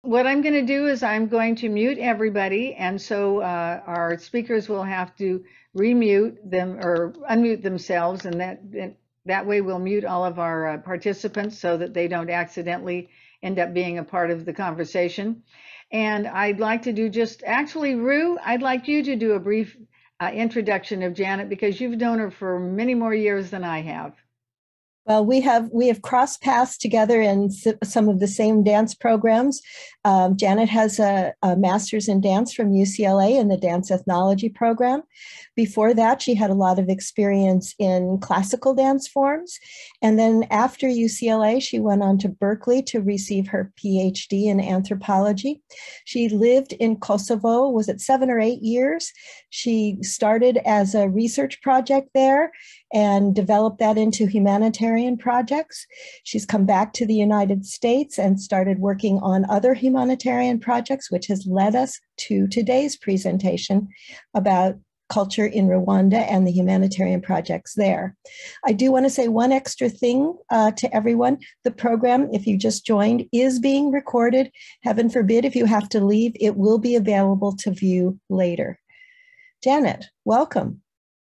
What I'm going to do is I'm going to mute everybody, and so our speakers will have to remute them or unmute themselves, and that way we'll mute all of our participants so that they don't accidentally end up being a part of the conversation. And I'd like to do actually, Rue, I'd like you to do a brief introduction of Janet because you've known her for many more years than I have. Well, we have crossed paths together in some of the same dance programs. Janet has a master's in dance from UCLA in the dance ethnology program. Before that, she had a lot of experience in classical dance forms. And then after UCLA, she went on to Berkeley to receive her PhD in anthropology. She lived in Kosovo, was it 7 or 8 years? She started as a research project there and developed that into humanitarian projects. She's come back to the United States and started working on other humanitarian projects, which has led us to today's presentation about culture in Rwanda and the humanitarian projects there. I do want to say one extra thing to everyone. The program, if you just joined, is being recorded. Heaven forbid if you have to leave, it will be available to view later. Janet, welcome.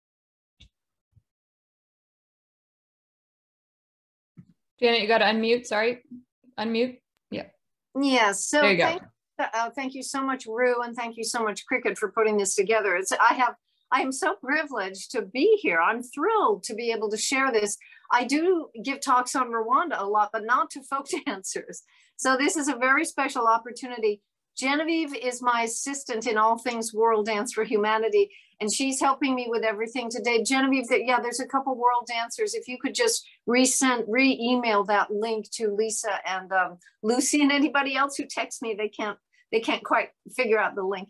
Janet, you got to unmute. Sorry, unmute. Yeah. Yes. So there you go. Thank you so much, Rue, and thank you so much, Cricket, for putting this together. I am so privileged to be here. I'm thrilled to be able to share this. I do give talks on Rwanda a lot, but not to folk dancers. So this is a very special opportunity. Genevieve is my assistant in all things World Dance for Humanity, and she's helping me with everything today. Genevieve, there's a couple world dancers. If you could just re-email that link to Lisa and Lucy and anybody else who texts me, they can't quite figure out the link.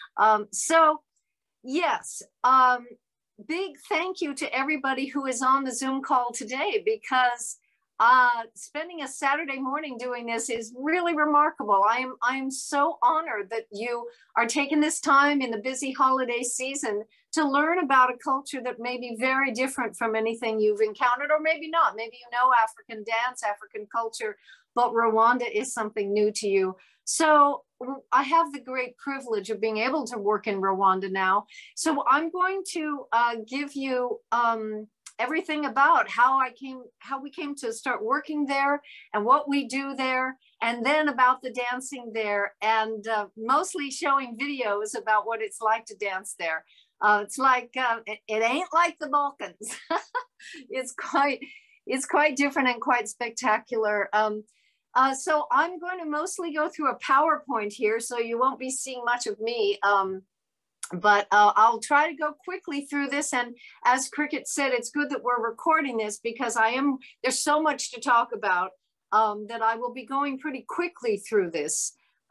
Yes, big thank you to everybody who is on the Zoom call today, because spending a Saturday morning doing this is really remarkable. I am so honored that you are taking this time in the busy holiday season to learn about a culture that may be very different from anything you've encountered, or maybe not. Maybe you know African dance, African culture, but Rwanda is something new to you. So I have the great privilege of being able to work in Rwanda now. So I'm going to give you everything about how we came to start working there and what we do there, and then about the dancing there, and mostly showing videos about what it's like to dance there. It's like it ain't like the Balkans. It's quite different and quite spectacular. So I'm going to mostly go through a PowerPoint here, so you won't be seeing much of me. But I'll try to go quickly through this. And as Cricket said, it's good that we're recording this, because there's so much to talk about that I will be going pretty quickly through this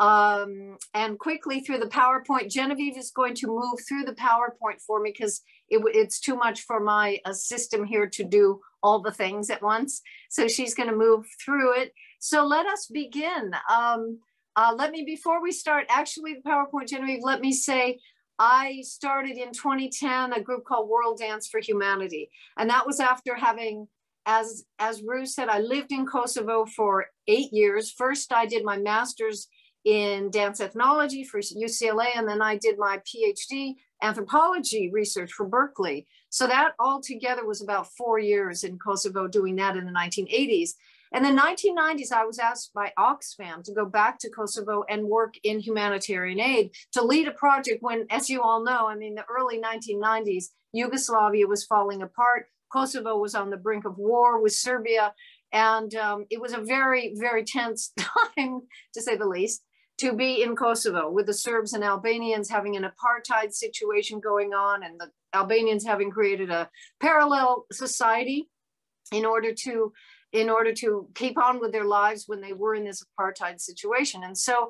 and quickly through the PowerPoint. Genevieve is going to move through the PowerPoint for me, because it's too much for my system here to do all the things at once. So she's going to move through it. So let us begin. Before we start, actually the PowerPoint, Genevieve, let me say, I started in 2010 a group called World Dance for Humanity. And that was after having, as Rue said, I lived in Kosovo for 8 years. First, I did my master's in dance ethnology for UCLA, and then I did my PhD anthropology research for Berkeley. So that all together was about 4 years in Kosovo, doing that in the 1980s. In the 1990s, I was asked by Oxfam to go back to Kosovo and work in humanitarian aid, to lead a project when, as you all know, I mean, the early 1990s, Yugoslavia was falling apart. Kosovo was on the brink of war with Serbia. And it was a very, very tense time, to say the least, to be in Kosovo, with the Serbs and Albanians having an apartheid situation going on, and the Albanians having created a parallel society in order to keep on with their lives when they were in this apartheid situation. And so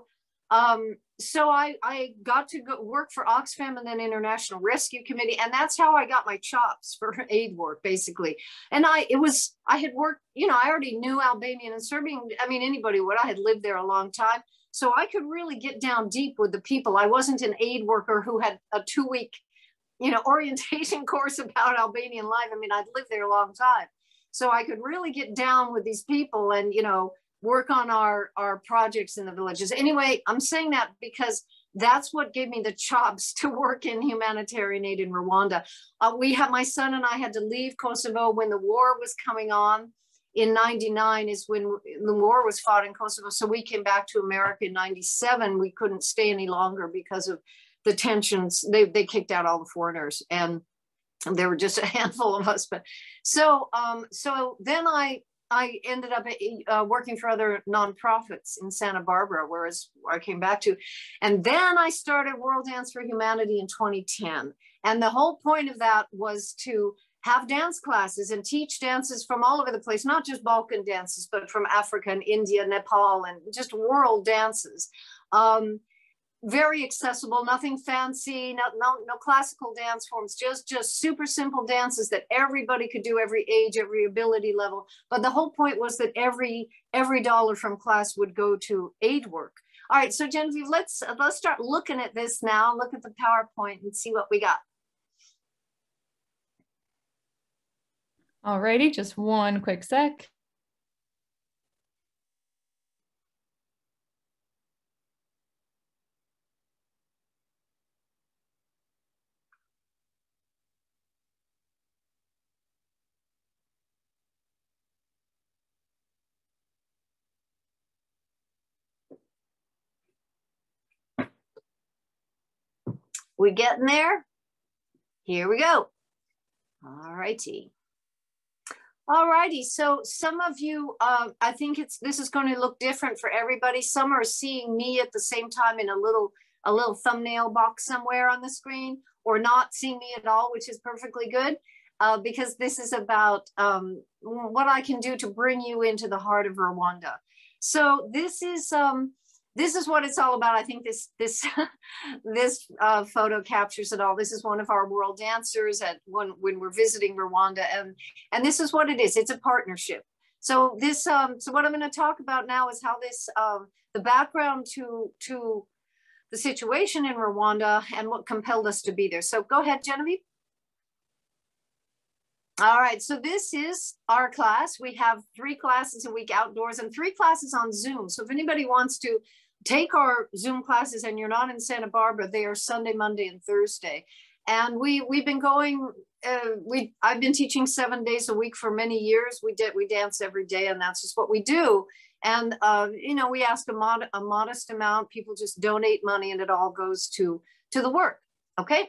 I got to go work for Oxfam and then International Rescue Committee. And that's how I got my chops for aid work, basically. And I had worked, I already knew Albanian and Serbian. I mean, anybody would. I had lived there a long time. So I could really get down deep with the people. I wasn't an aid worker who had a 2-week, orientation course about Albanian life. I mean, I'd lived there a long time. So I could really get down with these people and, work on our projects in the villages. Anyway, I'm saying that because that's what gave me the chops to work in humanitarian aid in Rwanda. My son and I had to leave Kosovo when the war was coming on. In 99 is when the war was fought in Kosovo. So we came back to America in 97. We couldn't stay any longer because of the tensions. They kicked out all the foreigners, and there were just a handful of us. But so then I ended up working for other nonprofits in Santa Barbara, where I came back to. And then I started World Dance for Humanity in 2010. And the whole point of that was to have dance classes and teach dances from all over the place, not just Balkan dances, but from Africa and India, Nepal, and just world dances. Very accessible, nothing fancy, no classical dance forms, just super simple dances that everybody could do, every age, every ability level. But the whole point was that every dollar from class would go to aid work. All right, so Genevieve, let's start looking at this now. Look at the PowerPoint and see what we got. All righty, just one quick sec. We getting there? Here we go. All righty. All righty. So some of you, I think this is going to look different for everybody. Some are seeing me at the same time in a little thumbnail box somewhere on the screen, or not seeing me at all, which is perfectly good, because this is about what I can do to bring you into the heart of Rwanda. So this is what it's all about. I think this photo captures it all. This is one of our world dancers when we're visiting Rwanda, and this is what it is. It's a partnership. So so what I'm going to talk about now is how the background to the situation in Rwanda and what compelled us to be there. So go ahead, Genevieve. All right, so this is our class. We have 3 classes a week outdoors and 3 classes on Zoom. So if anybody wants to take our Zoom classes and you're not in Santa Barbara, they are Sunday, Monday, and Thursday. And we've been going, I've been teaching 7 days a week for many years. We dance every day, and that's just what we do. And, we ask a modest amount. People just donate money, and it all goes to the work, okay?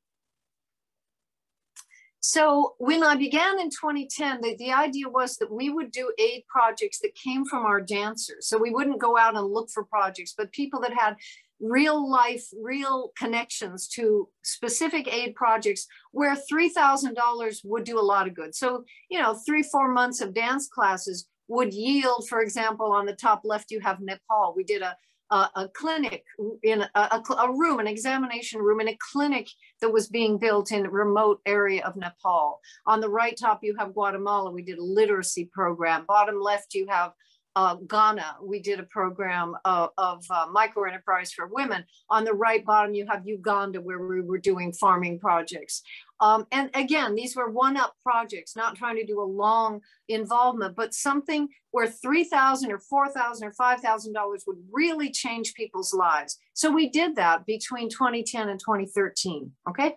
So when I began in 2010, the idea was that we would do aid projects that came from our dancers. So we wouldn't go out and look for projects, but people that had real life, real connections to specific aid projects where $3,000 would do a lot of good. So, 3-4 months of dance classes would yield, for example, on the top left, you have Nepal. We did a clinic in a room, an examination room in a clinic that was being built in a remote area of Nepal. On the right top, you have Guatemala. We did a literacy program. Bottom left, you have Ghana. We did a program of micro enterprise for women. On the right bottom, you have Uganda, where we were doing farming projects. And again, these were one-up projects, not trying to do a long involvement, but something where $3,000 or $4,000 or $5,000 would really change people's lives. So we did that between 2010 and 2013, okay?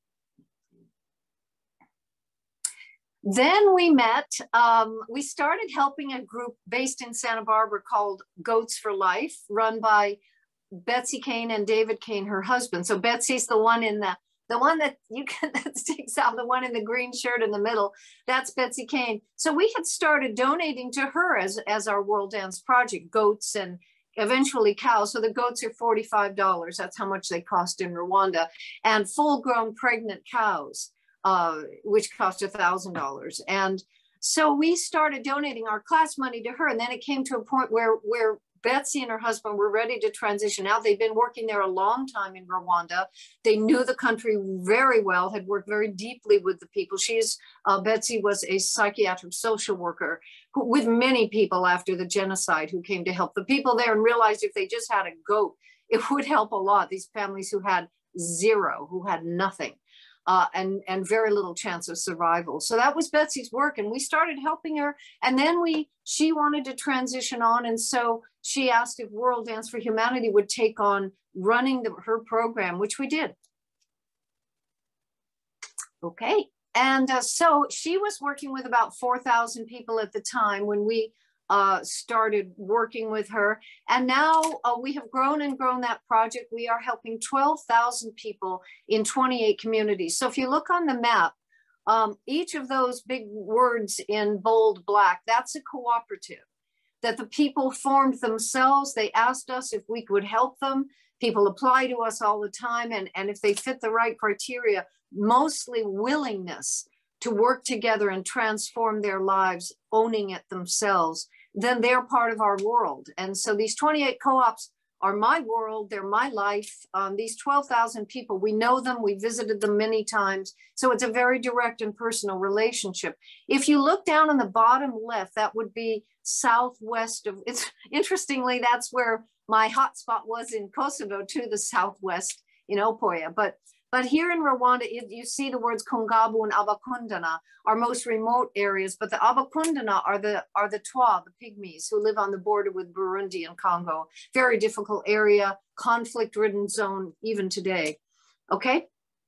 Then we met, we started helping a group based in Santa Barbara called Goats for Life, run by Betsy Kane and David Kane, her husband. So Betsy's the one that sticks out, the one in the green shirt in the middle, that's Betsy Kane. So we had started donating to her as our World Dance project, goats and eventually cows. So the goats are $45. That's how much they cost in Rwanda. And full-grown pregnant cows, which cost $1,000. And so we started donating our class money to her. And then it came to a point where Betsy and her husband were ready to transition out. They'd been working there a long time in Rwanda. They knew the country very well, had worked very deeply with the people. Betsy was a psychiatric social worker with many people after the genocide who came to help the people there and realized if they just had a goat, it would help a lot. These families who had zero, who had nothing. and very little chance of survival. So that was Betsy's work, and we started helping her. And then she wanted to transition on, and so she asked if World Dance for Humanity would take on running her program, which we did. Okay, and so she was working with about 4,000 people at the time when we started working with her. And now we have grown and grown that project. We are helping 12,000 people in 28 communities. So if you look on the map, each of those big words in bold black, that's a cooperative that the people formed themselves. They asked us if we could help them. People apply to us all the time. And if they fit the right criteria, mostly willingness to work together and transform their lives, owning it themselves, then they're part of our world. And so these 28 co-ops are my world, they're my life. These 12,000 people, we know them, we visited them many times. So it's a very direct and personal relationship. If you look down on the bottom left, that would be southwest of, interestingly, that's where my hotspot was in Kosovo, to the southwest in Opoya. But here in Rwanda, you see the words Kongabu and Abakundana, our most remote areas, but the Abakundana are the Twa, the Pygmies, who live on the border with Burundi and Congo. Very difficult area, conflict-ridden zone even today, okay?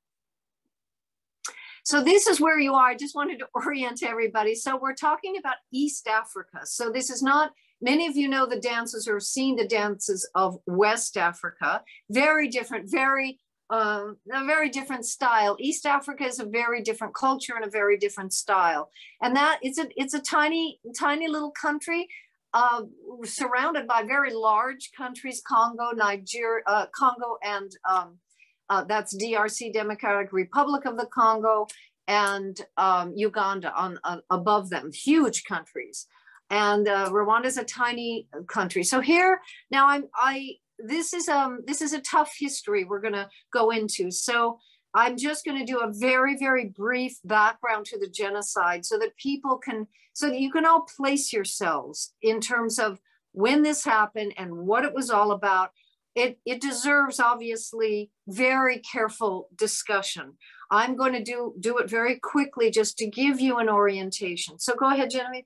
So this is where you are. I just wanted to orient everybody. So we're talking about East Africa. So this is not, many of you know the dances or have seen the dances of West Africa. Very different, a very different style. East Africa is a very different culture and a very different style. And that it's a tiny little country surrounded by very large countries, Congo, Nigeria, Congo, and that's DRC, Democratic Republic of the Congo, and Uganda on above them, huge countries. And Rwanda is a tiny country. So here now this is a tough history we're going to go into. So I'm just going to do a very, very brief background to the genocide so that so that you can all place yourselves in terms of when this happened and what it was all about. It deserves, obviously, very careful discussion. I'm going to do it very quickly just to give you an orientation. So go ahead, Genevieve.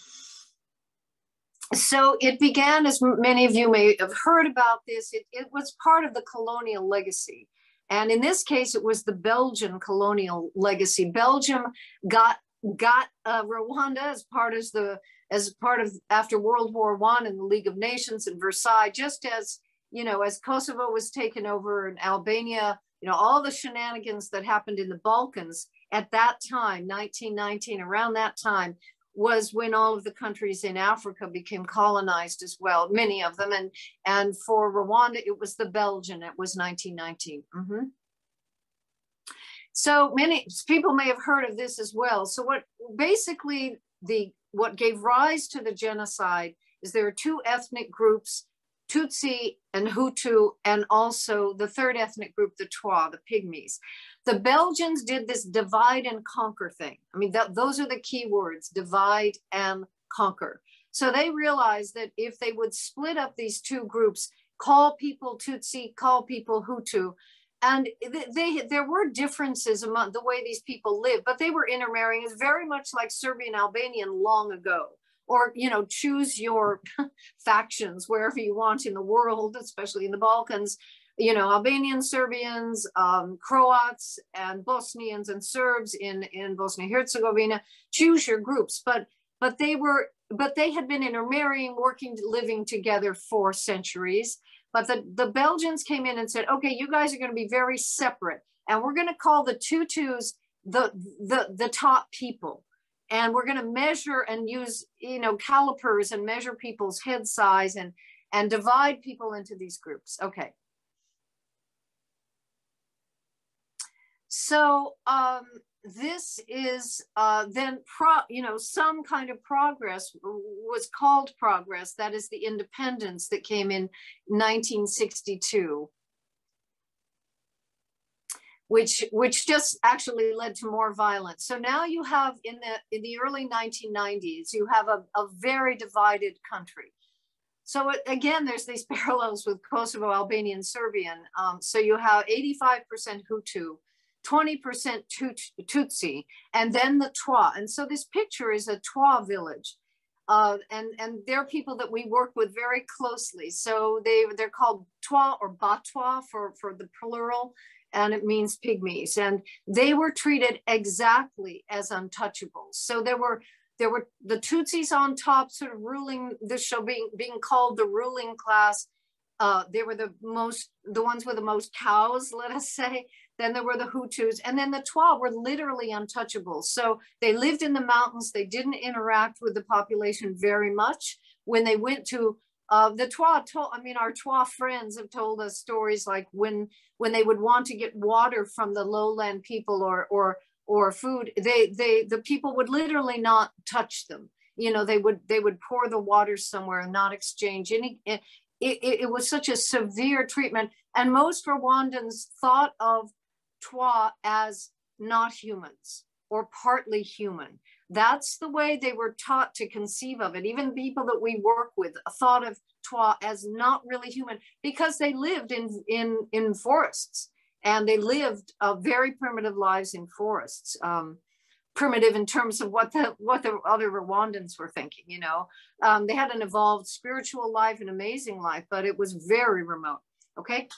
So it began, as many of you may have heard about this, it was part of the colonial legacy. And in this case, it was the Belgian colonial legacy. Belgium got Rwanda as part of after World War I and the League of Nations and Versailles, just as, as Kosovo was taken over and Albania, all the shenanigans that happened in the Balkans at that time, 1919, around that time, was when all of the countries in Africa became colonized as well, many of them. And for Rwanda, it was the Belgian, it was 1919. So many people may have heard of this as well. So what gave rise to the genocide is there are two ethnic groups, Tutsi and Hutu, and also the third ethnic group, the Twa, the Pygmies. The Belgians did this divide and conquer thing. I mean, those are the key words, divide and conquer. So they realized that if they would split up these two groups, call people Tutsi, call people Hutu, and there were differences among the way these people lived, but they were intermarrying. It's very much like Serbian Albanian long ago. Or, choose your factions wherever you want in the world, especially in the Balkans, Albanians, Serbians, Croats, and Bosnians and Serbs in Bosnia-Herzegovina, choose your groups. But they had been intermarrying, living together for centuries. But the Belgians came in and said, okay, you guys are going to be very separate. And we're going to call the Tutus the top people. And we're going to measure and use, calipers and measure people's head size and divide people into these groups. Okay. So this is then, some kind of progress was called progress. That is the independence that came in 1962. Which just actually led to more violence. So now you have in the early 1990s, you have a very divided country. So again, there's these parallels with Kosovo, Albanian, Serbian. So you have 85% Hutu, 20% Tutsi, and then the Twa. And so this picture is a Twa village. And they're people that we work with very closely. So they're called Twa or Batwa for the plural, and it means pygmies. And they were treated exactly as untouchables. So there were the Tutsis on top, sort of ruling the show, being called the ruling class. They were the ones with the most cows, let us say. Then there were the Hutus, and then the Twa were literally untouchable. So they lived in the mountains. They didn't interact with the population very much. When they went to the Twa, our Twa friends have told us stories like when they would want to get water from the lowland people or food, the people would literally not touch them. You know, they would pour the water somewhere and not exchange any. It was such a severe treatment, and most Rwandans thought of Twa as not humans or partly human. That's the way they were taught to conceive of it. Even people that we work with thought of Twa as not really human because they lived in forests, and they lived very primitive lives in forests. Primitive in terms of what the other Rwandans were thinking, you know. They had an evolved spiritual life, an amazing life, but it was very remote. Okay.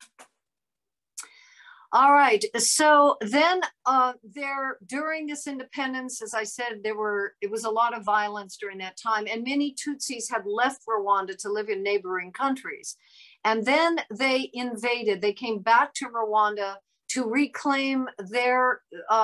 All right, so then during this independence, as I said, it was a lot of violence during that time, and many Tutsis had left Rwanda to live in neighboring countries. And then they invaded, they came back to Rwanda to reclaim their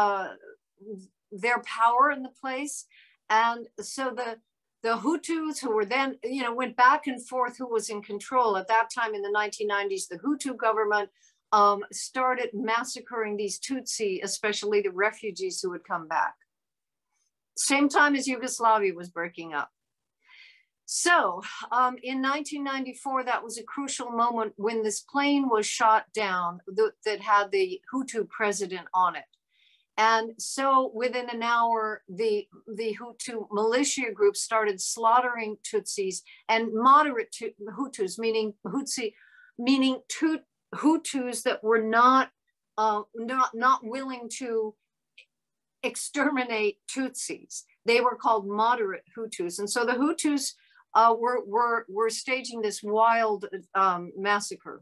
power in the place. And so the Hutus, who were then, you know, went back and forth who was in control. At that time in the 1990s, the Hutu government started massacring these Tutsi, especially the refugees who would come back. Same time as Yugoslavia was breaking up. So in 1994, that was a crucial moment when this plane was shot down that had the Hutu president on it. And so within an hour, the Hutu militia group started slaughtering Tutsis, and moderate Hutus, meaning Hutus that were not willing to exterminate Tutsis. They were called moderate Hutus. And so the Hutus were staging this wild massacre.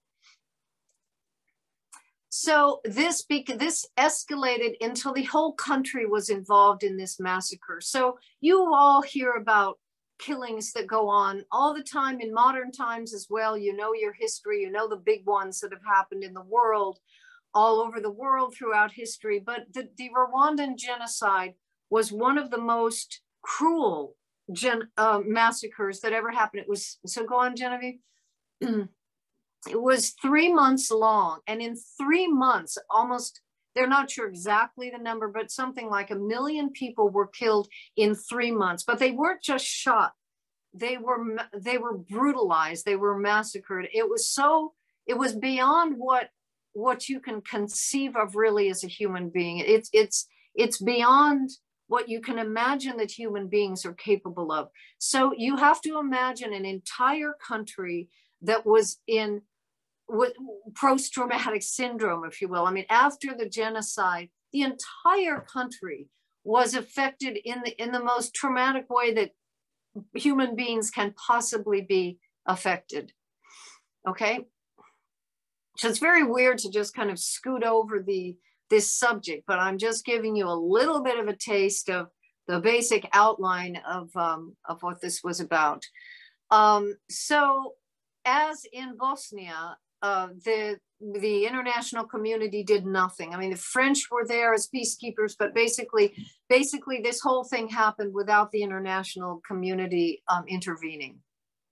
So this escalated until the whole country was involved in this massacre. So you all hear about killings that go on all the time in modern times as well. You know your history, you know the big ones that have happened in the world, all over the world throughout history. But the Rwandan genocide was one of the most cruel massacres that ever happened. It was, so go on, Genevieve. It was 3 months long, and in 3 months, almost, they're not sure exactly the number, but something like 1 million people were killed in 3 months. But they weren't just shot; they were brutalized. They were massacred. It was beyond what you can conceive of really as a human being. It's beyond what you can imagine that human beings are capable of. So you have to imagine an entire country that was in post-traumatic syndrome, if you will. I mean, after the genocide, the entire country was affected in the most traumatic way that human beings can possibly be affected. Okay, so it's very weird to just kind of scoot over this subject, but I'm just giving you a little bit of a taste of the basic outline of what this was about. So, as in Bosnia, the international community did nothing. I mean, the French were there as peacekeepers, but basically this whole thing happened without the international community intervening.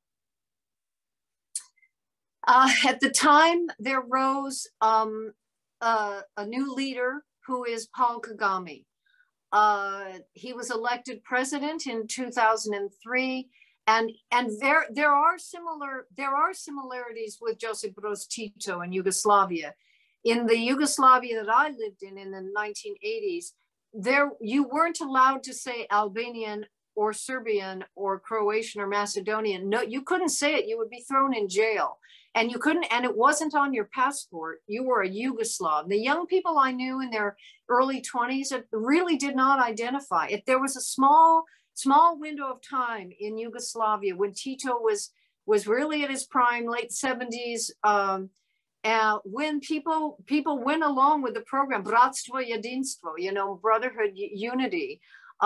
At the time, there rose a new leader who is Paul Kagame. He was elected president in 2003. And there are similarities with Josip Broz Tito in Yugoslavia. In the Yugoslavia that I lived in the 1980s, you weren't allowed to say Albanian or Serbian or Croatian or Macedonian. No, you couldn't say it. You would be thrown in jail. And you couldn't, and it wasn't on your passport. You were a Yugoslav. The young people I knew in their early 20s really did not identify. If there was a small window of time in Yugoslavia when Tito was really at his prime, late 70s, when people went along with the program, Bratstvo Jedinstvo, you know, brotherhood, unity,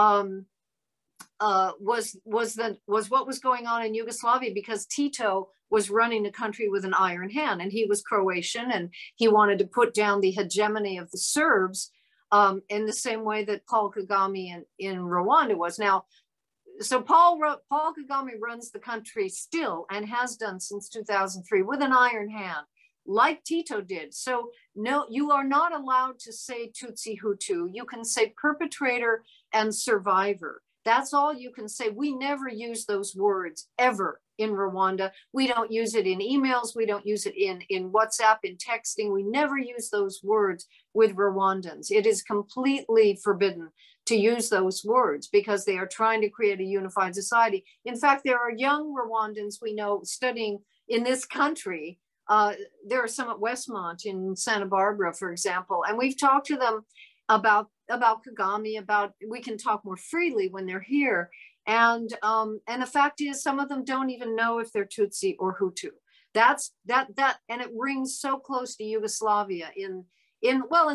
was what was going on in Yugoslavia, because Tito was running the country with an iron hand, and he was Croatian, and he wanted to put down the hegemony of the Serbs in the same way that Paul Kagame in Rwanda was. Now, so Paul Kagame runs the country still, and has done since 2003, with an iron hand, like Tito did. So no, you are not allowed to say Tutsi Hutu. You can say perpetrator and survivor. That's all you can say. We never use those words ever in Rwanda. We don't use it in emails. We don't use it in WhatsApp, in texting. We never use those words with Rwandans. It is completely forbidden to use those words, because they are trying to create a unified society. In fact, there are young Rwandans we know studying in this country. There are some at Westmont in Santa Barbara, for example, and we've talked to them about Kagame, we can talk more freely when they're here. And the fact is, some of them don't even know if they're Tutsi or Hutu. And it rings so close to Yugoslavia in the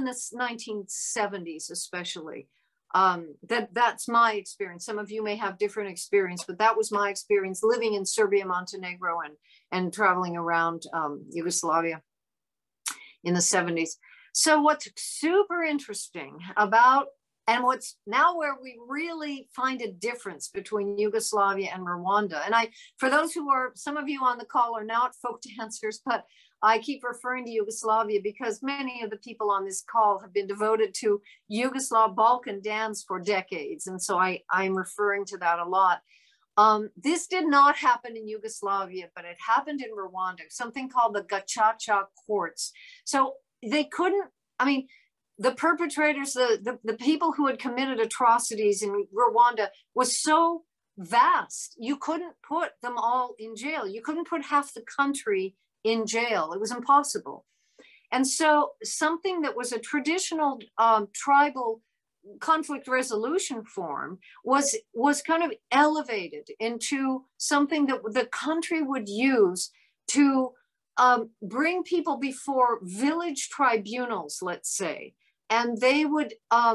1970s, especially. That's my experience. Some of you may have different experience, but that was my experience living in Serbia, Montenegro, and traveling around Yugoslavia in the 70s. So what's super interesting about, and what's now where we really find a difference between Yugoslavia and Rwanda, and for those who are, some of you on the call are not folk dancers, but I keep referring to Yugoslavia because many of the people on this call have been devoted to Yugoslav Balkan dance for decades. And so I'm referring to that a lot. This did not happen in Yugoslavia, but it happened in Rwanda, something called the Gacaca courts. So they couldn't, the perpetrators, the people who had committed atrocities in Rwanda was so vast. You couldn't put them all in jail. You couldn't put half the country in jail. It was impossible. And so something that was a traditional tribal conflict resolution form was kind of elevated into something that the country would use to bring people before village tribunals, let's say, and they would,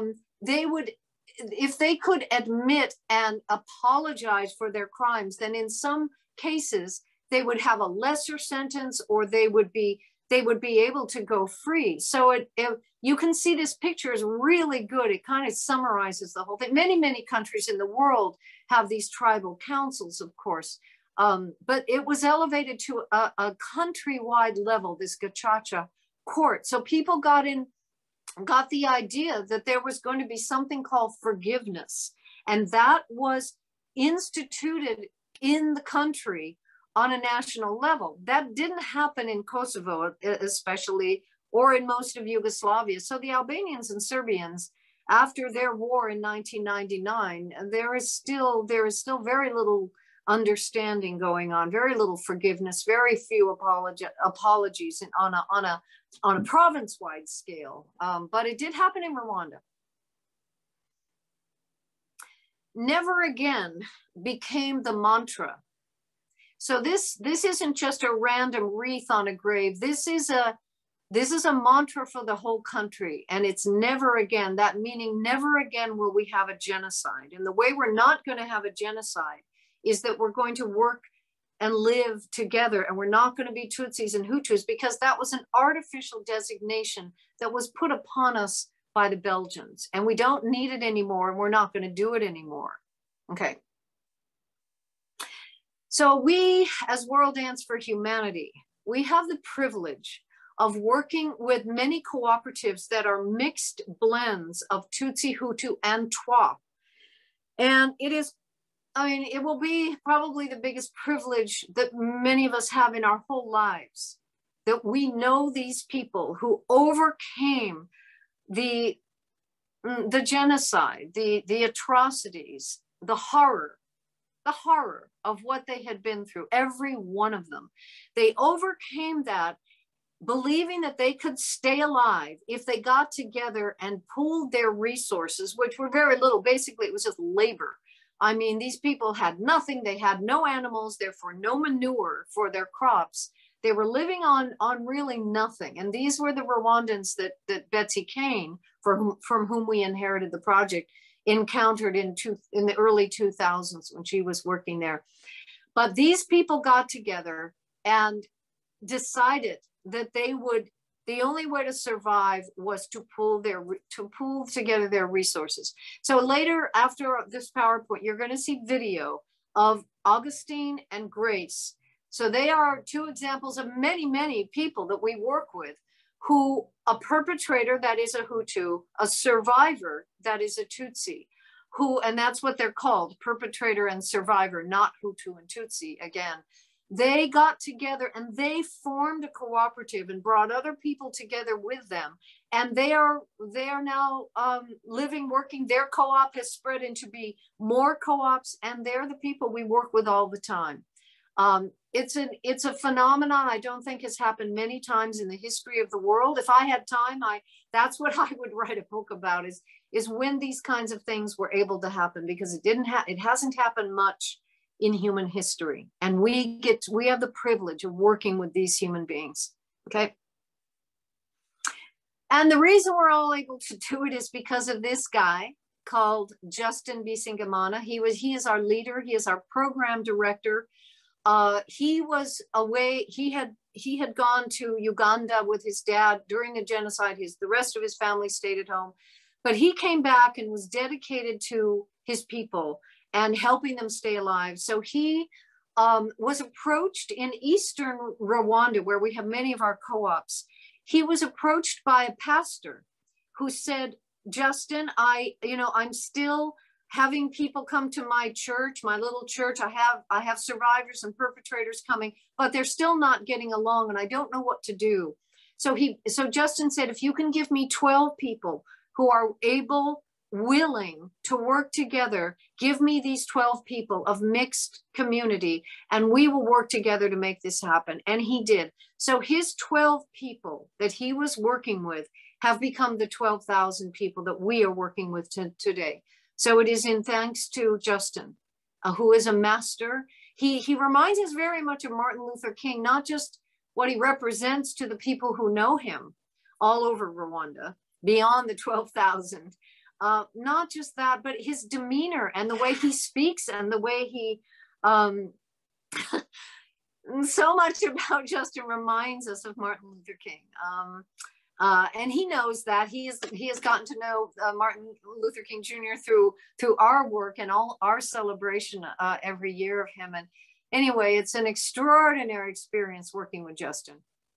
if they could admit and apologize for their crimes, then in some cases they would have a lesser sentence, or they would be able to go free. So you can see this picture is really good. It kind of summarizes the whole thing. Many, many countries in the world have these tribal councils, of course. But it was elevated to a countrywide level, this Gacaca court. So people got the idea that there was going to be something called forgiveness. And that was instituted in the country on a national level. That didn't happen in Kosovo, especially, or in most of Yugoslavia. So the Albanians and Serbians, after their war in 1999, there is still very little understanding going on, very little forgiveness, very few apologies on a province-wide scale. But it did happen in Rwanda. Never again became the mantra. So this isn't just a random wreath on a grave. This is a mantra for the whole country, and it's never again. That meaning never again will we have a genocide. And the way we're not going to have a genocide is that we're going to work and live together, and we're not going to be Tutsis and Hutus, because that was an artificial designation that was put upon us by the Belgians, and we don't need it anymore, and we're not going to do it anymore. Okay. So we, as World Dance for Humanity, we have the privilege of working with many cooperatives that are mixed blends of Tutsi, Hutu, and Twa. And it is, it will be probably the biggest privilege that many of us have in our whole lives, that we know these people who overcame the genocide, the atrocities, the horror the horror of what they had been through, every one of them. They overcame that, believing that they could stay alive if they got together and pooled their resources, which were very little. Basically, it was just labor. I mean, these people had nothing. They had no animals, therefore no manure for their crops. They were living on really nothing. And these were the Rwandans that Betsy Kane, from whom we inherited the project, encountered in the early 2000s when she was working there. But these people got together and decided that they would, the only way to survive was to pool together their resources. So later, after this PowerPoint, you're going to see video of Augustine and Grace. So they are two examples of many, many people that we work with, who a perpetrator, that is a Hutu, a survivor, that is a Tutsi, and that's what they're called, perpetrator and survivor, not Hutu and Tutsi again. They got together and they formed a cooperative and brought other people together with them. And they are now living, working. Their co-op has spread into be more co-ops, and they're the people we work with all the time. It's a phenomenon I don't think has happened many times in the history of the world. If I had time, that's what I would write a book about, is when these kinds of things were able to happen, because it hasn't happened much in human history. And we have the privilege of working with these human beings, okay? And the reason we're all able to do it is because of this guy called Justin Bisingamana. He is our leader. He is our program director. He was away. He had gone to Uganda with his dad during the genocide. The rest of his family stayed at home, but he came back and was dedicated to his people and helping them stay alive. So he was approached in Eastern Rwanda, where we have many of our co-ops. He was approached by a pastor who said, Justin, I'm still having people come to my church, my little church. I have survivors and perpetrators coming, but they're still not getting along, and I don't know what to do. So Justin said, if you can give me 12 people who are willing to work together, give me these 12 people of mixed community, and we will work together to make this happen. And he did. So his 12 people that he was working with have become the 12,000 people that we are working with today. So it is in thanks to Justin, who is a master. He reminds us very much of Martin Luther King, not just what he represents to the people who know him all over Rwanda, beyond the 12,000. Not just that, but his demeanor and the way he speaks and the way he, so much about Justin reminds us of Martin Luther King. And he knows that. He has gotten to know Martin Luther King Jr. through our work and all our celebration every year of him. And anyway, it's an extraordinary experience working with Justin.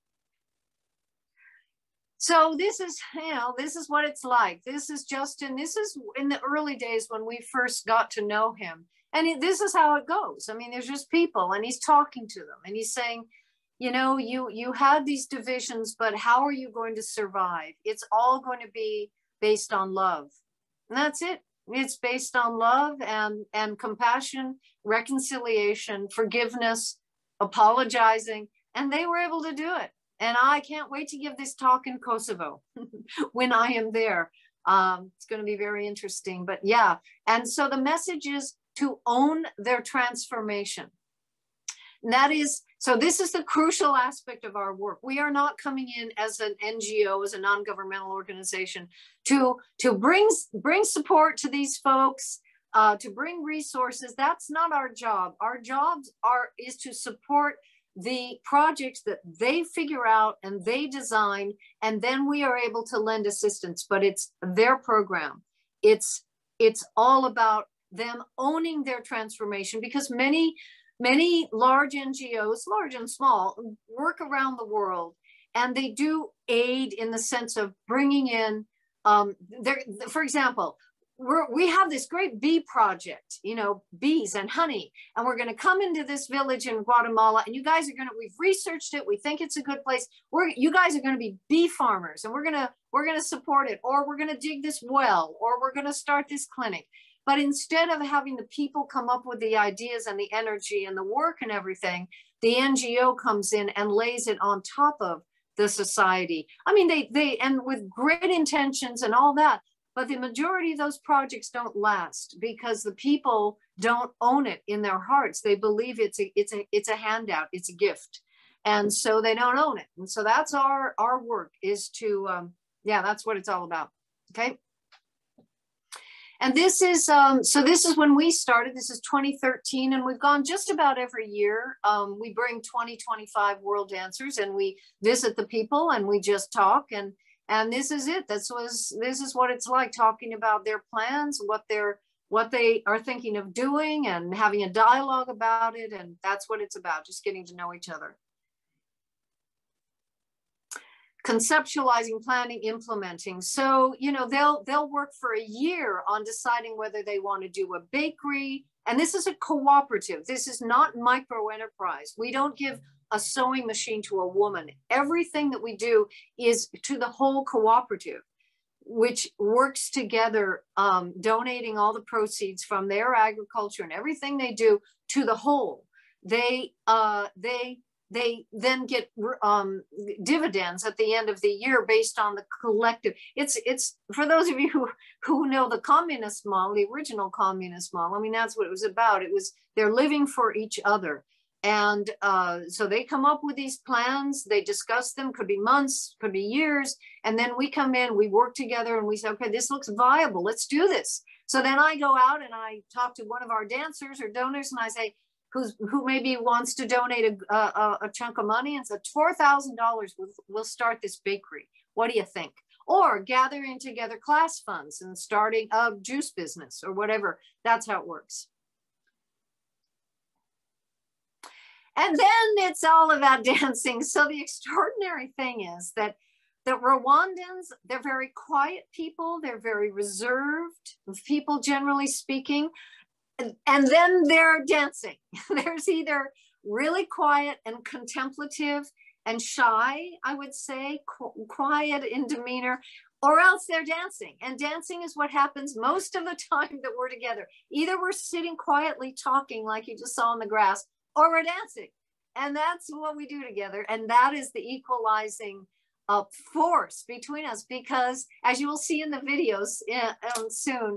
So this is what it's like. This is Justin. This is in the early days when we first got to know him. And this is how it goes. I mean, there's just people, and he's talking to them, and he's saying, you had these divisions, but how are you going to survive? It's all going to be based on love. And that's it. It's based on love and compassion, reconciliation, forgiveness, apologizing, and they were able to do it. And I can't wait to give this talk in Kosovo when I am there. It's going to be very interesting, but yeah. And so the message is to own their transformation. And that is, so this is the crucial aspect of our work. We are not coming in as an NGO, as a non-governmental organization, to bring support to these folks, to bring resources. That's not our job. Our jobs is to support the projects that they figure out and they design, and then we are able to lend assistance, but it's their program. It's all about them owning their transformation, because many large NGOs, large and small, work around the world, and they do aid in the sense of bringing in, for example, we have this great bee project, bees and honey, and we're going to come into this village in Guatemala, and you guys are we've researched it, we think it's a good place. You guys are going to be bee farmers, and we're going to support it, or we're going to dig this well, or we're going to start this clinic. But instead of having the people come up with the ideas and the energy and the work and everything, the NGO comes in and lays it on top of the society. I mean, they and with great intentions and all that, but the majority of those projects don't last because the people don't own it in their hearts. They believe it's a handout, it's a gift, and so they don't own it. And so that's our work, is to yeah, that's what it's all about. Okay. And this is so this is when we started. This is 2013, and we've gone just about every year. We bring 20-25 world dancers, and we visit the people, and we just talk. And this is it. This is what it's like, talking about their plans, what they are thinking of doing, and having a dialogue about it. And that's what it's about, just getting to know each other. Conceptualizing, planning, implementing. So, you know, they'll work for a year on deciding whether they want to do a bakery. And this is a cooperative. This is not micro enterprise. We don't give a sewing machine to a woman. Everything that we do is to the whole cooperative, which works together, donating all the proceeds from their agriculture and everything they do to the whole. They then get dividends at the end of the year based on the collective. It's for those of you who know the communist model, the original communist model. I mean, that's what it was about. It was they're living for each other. And so they come up with these plans, they discuss them, could be months, could be years. And then we come in, we work together, and we say, okay, this looks viable, let's do this. So then I go out and I talk to one of our dancers or donors, and I say, who maybe wants to donate a chunk of money, and said $4,000 we'll start this bakery. What do you think? Or gathering together class funds and starting a juice business or whatever. That's how it works. And then it's all about dancing. So the extraordinary thing is that the Rwandans, they're very quiet people. They're very reserved people, generally speaking. And then they're dancing. There's either really quiet and contemplative and shy, I would say, quiet in demeanor, or else they're dancing. And dancing is what happens most of the time that we're together. Either we're sitting quietly talking like you just saw on the grass, or we're dancing. And that's what we do together. And that is the equalizing force between us, because as you will see in the videos soon,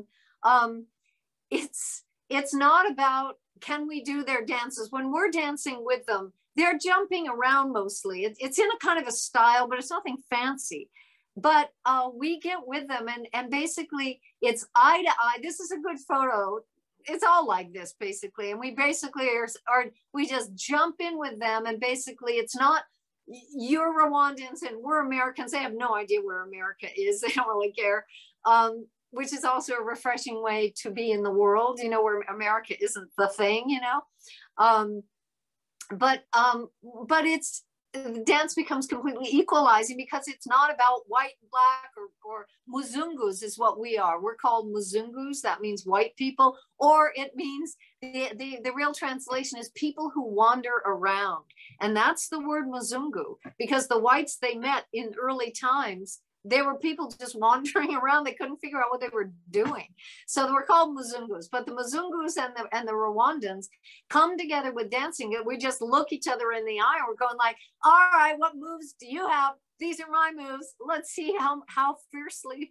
it's not about, can we do their dances? When we're dancing with them, they're jumping around mostly. It's in a kind of a style, but it's nothing fancy. But we get with them, and basically it's eye to eye. This is a good photo. It's all like this, basically. And we basically we just jump in with them. And basically it's not, you're Rwandans and we're Americans. They have no idea where America is. They don't really care. Which is also a refreshing way to be in the world, you know, where America isn't the thing, you know. But it's, dance becomes completely equalizing, because it's not about white and black or Muzungus is what we are. We're called Muzungus. That means white people, or it means the real translation is people who wander around. And that's the word Muzungu, because the whites they met in early times, they were people just wandering around. They couldn't figure out what they were doing. So they were called Muzungus. But the Muzungus and the Rwandans come together with dancing. We just look each other in the eye, and we're going like, all right, what moves do you have? These are my moves. Let's see how fiercely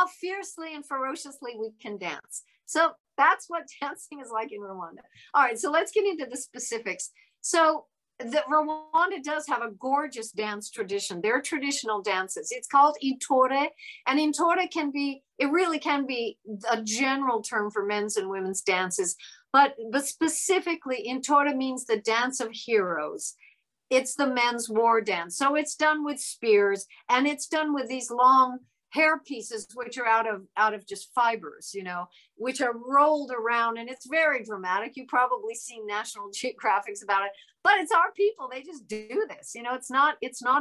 and ferociously we can dance. So that's what dancing is like in Rwanda. All right, so let's get into the specifics. So Rwanda does have a gorgeous dance tradition. Their traditional dances, it's called Intore, and Intore really can be a general term for men's and women's dances, but specifically Intore means the dance of heroes. It's the men's war dance. So it's done with spears, and it's done with these long hair pieces, which are out of just fibers, you know, which are rolled around, and it's very dramatic. You've probably seen National Geographics about it, but it's our people. They just do this, you know. It's not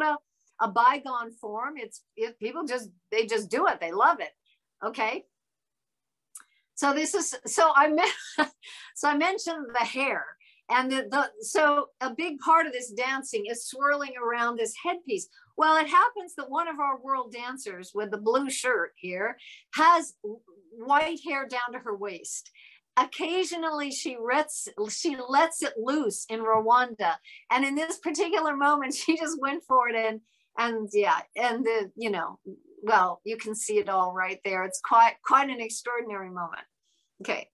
a bygone form. People just do it. They love it. Okay. So I mentioned the hair. And so a big part of this dancing is swirling around this headpiece. Well, it happens that one of our world dancers with the blue shirt here has white hair down to her waist. Occasionally she lets it loose in Rwanda. And in this particular moment, she just went for it. And yeah, and you know, well, you can see it all right there. It's quite an extraordinary moment. Okay.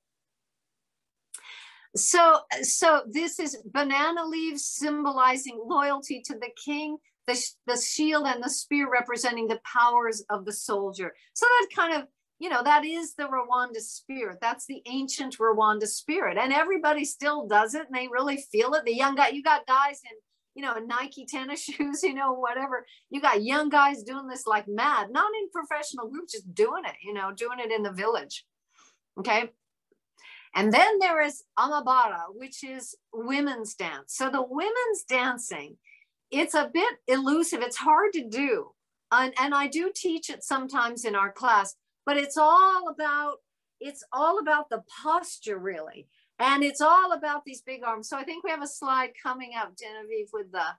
So this is banana leaves symbolizing loyalty to the king, the shield and the spear representing the powers of the soldier. So that kind of, you know, that is the Rwanda spirit. That's the ancient Rwanda spirit. And everybody still does it and they really feel it. The young guy, you got guys in, you know, Nike tennis shoes, you know, whatever. You got young guys doing this like mad, not in professional groups, just doing it, you know, doing it in the village. Okay. And then there is Amabara, which is women's dance. So the women's dancing, it's a bit elusive. It's hard to do. And I do teach it sometimes in our class, but it's all about the posture, really. And it's all about these big arms. So I think we have a slide coming up, Genevieve, with the,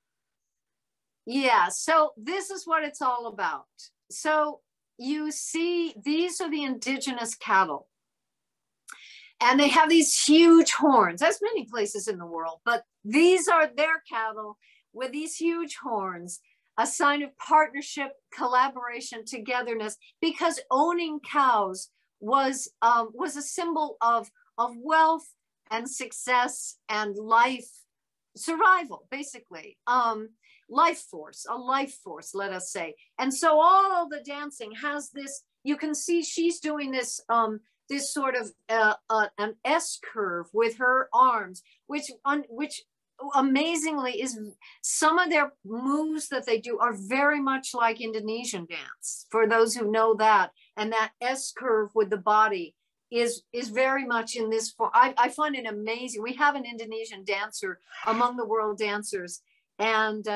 yeah, so this is what it's all about. So you see, these are the indigenous cattle. And they have these huge horns. There's many places in the world, but these are their cattle with these huge horns, a sign of partnership, collaboration, togetherness, because owning cows was a symbol of wealth and success and life, survival, basically. Life force, let us say. And so all the dancing has this, you can see she's doing this, this sort of an S curve with her arms, which amazingly is, some of their moves that they do are very much like Indonesian dance, for those who know that. And that S curve with the body is very much in this form. I find it amazing. We have an Indonesian dancer among the world dancers, and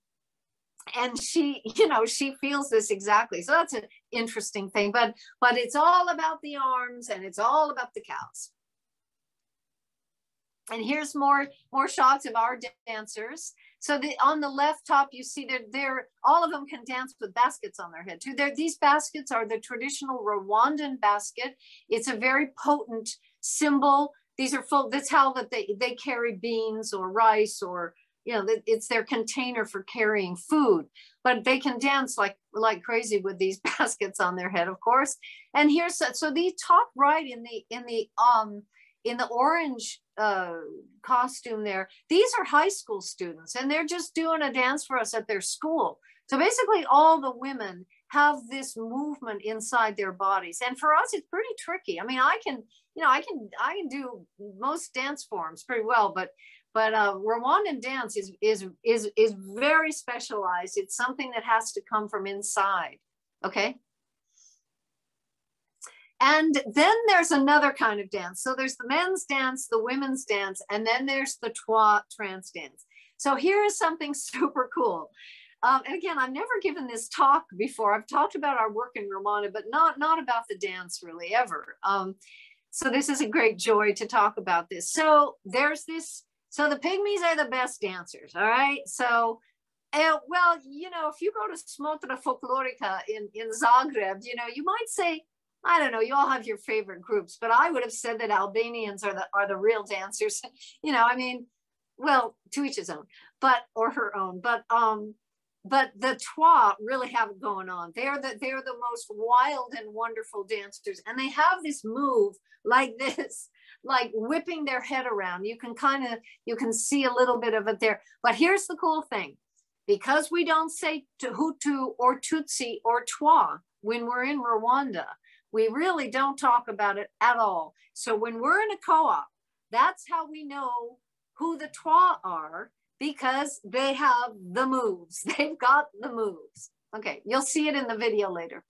she, you know, she feels this exactly. So that's an interesting thing, but it's all about the arms and it's all about the cows. And here's more shots of our dancers. So on the left top, you see that all of them can dance with baskets on their head too. These baskets are the traditional Rwandan basket. It's a very potent symbol. These are full, that's how that they carry beans or rice, or, you know, it's their container for carrying food, but they can dance like crazy with these baskets on their head, of course. And here's, so the top right in the orange costume there, these are high school students and they're just doing a dance for us at their school. So basically all the women have this movement inside their bodies. And for us, it's pretty tricky. I mean, I can do most dance forms pretty well, but Rwandan dance is very specialized. It's something that has to come from inside. Okay. And then there's another kind of dance. So there's the men's dance, the women's dance, and then there's the Twa trance dance. So here is something super cool. And again, I've never given this talk before. I've talked about our work in Rwanda, but not about the dance really ever. So this is a great joy to talk about this. So there's this, so the pygmies are the best dancers, all right? So, well, you know, if you go to Smotra Folklorica in Zagreb, you know, you might say, I don't know, you all have your favorite groups, but I would have said that Albanians are the real dancers. You know, I mean, well, to each his own, or her own, but the Twa really have it going on. They're the most wild and wonderful dancers, and they have this move like this, like whipping their head around. You can see a little bit of it there. But here's the cool thing, because we don't say Hutu or Tutsi or Twa when we're in Rwanda. We really don't talk about it at all. So when we're in a co-op, that's how we know who the Twa are, because they have the moves. They've got the moves. Okay, you'll see it in the video later.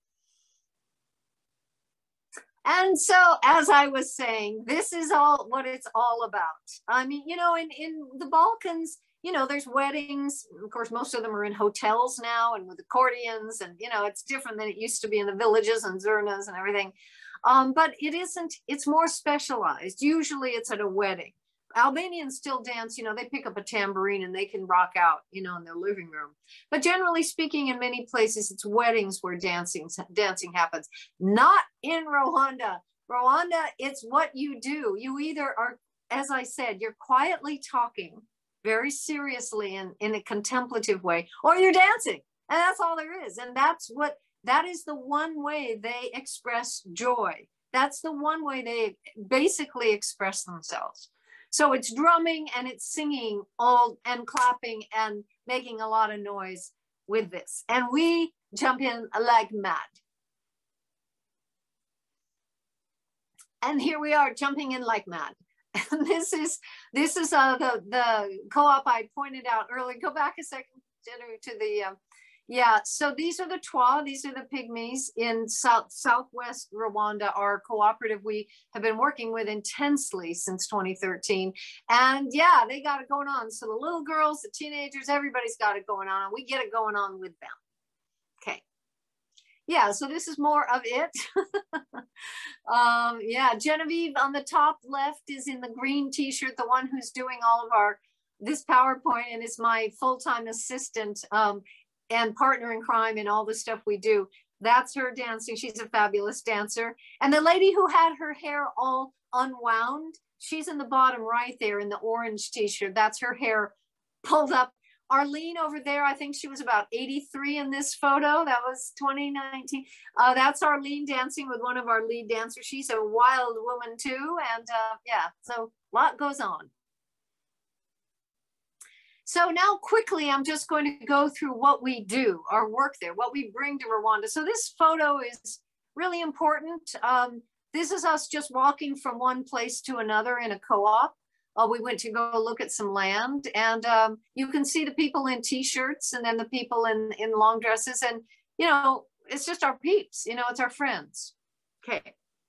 And so, as I was saying, this is all what it's all about. I mean, you know, in the Balkans, you know, there's weddings. Of course, most of them are in hotels now and with accordions, and, you know, it's different than it used to be in the villages and zurnas and everything. But it isn't, it's more specialized. Usually it's at a wedding. Albanians still dance, you know, they pick up a tambourine and they can rock out, you know, in their living room. But generally speaking, in many places, it's weddings where dancing happens. Not in Rwanda. Rwanda, it's what you do. You either are, as I said, you're quietly talking very seriously in a contemplative way, or you're dancing. And that's all there is. And that is the one way they express joy. That's the one way they basically express themselves. So it's drumming and it's singing all and clapping and making a lot of noise with this. And we jump in like mad. And here we are jumping in like mad. And this is the co-op I pointed out earlier. Go back a second to the, yeah, so these are the Twa, these are the Pygmies in southwest Rwanda, our cooperative we have been working with intensely since 2013. And yeah, they got it going on. So the little girls, the teenagers, everybody's got it going on. And we get it going on with them. Okay. Yeah, so this is more of it. Yeah, Genevieve on the top left is in the green t-shirt, the one who's doing all of this PowerPoint, and is my full-time assistant and partner in crime in all the stuff we do. That's her dancing. She's a fabulous dancer. And the lady who had her hair all unwound, she's in the bottom right there in the orange t-shirt. That's her hair pulled up. Arlene over there, I think she was about 83 in this photo. That was 2019. That's Arlene dancing with one of our lead dancers. She's a wild woman too. And yeah, so a lot goes on. So now quickly, I'm just going to go through what we do, our work there, what we bring to Rwanda. So this photo is really important. This is us just walking from one place to another in a co-op. We went to go look at some land, and you can see the people in t-shirts and then the people in long dresses, and you know, it's just our peeps, you know, it's our friends. Okay.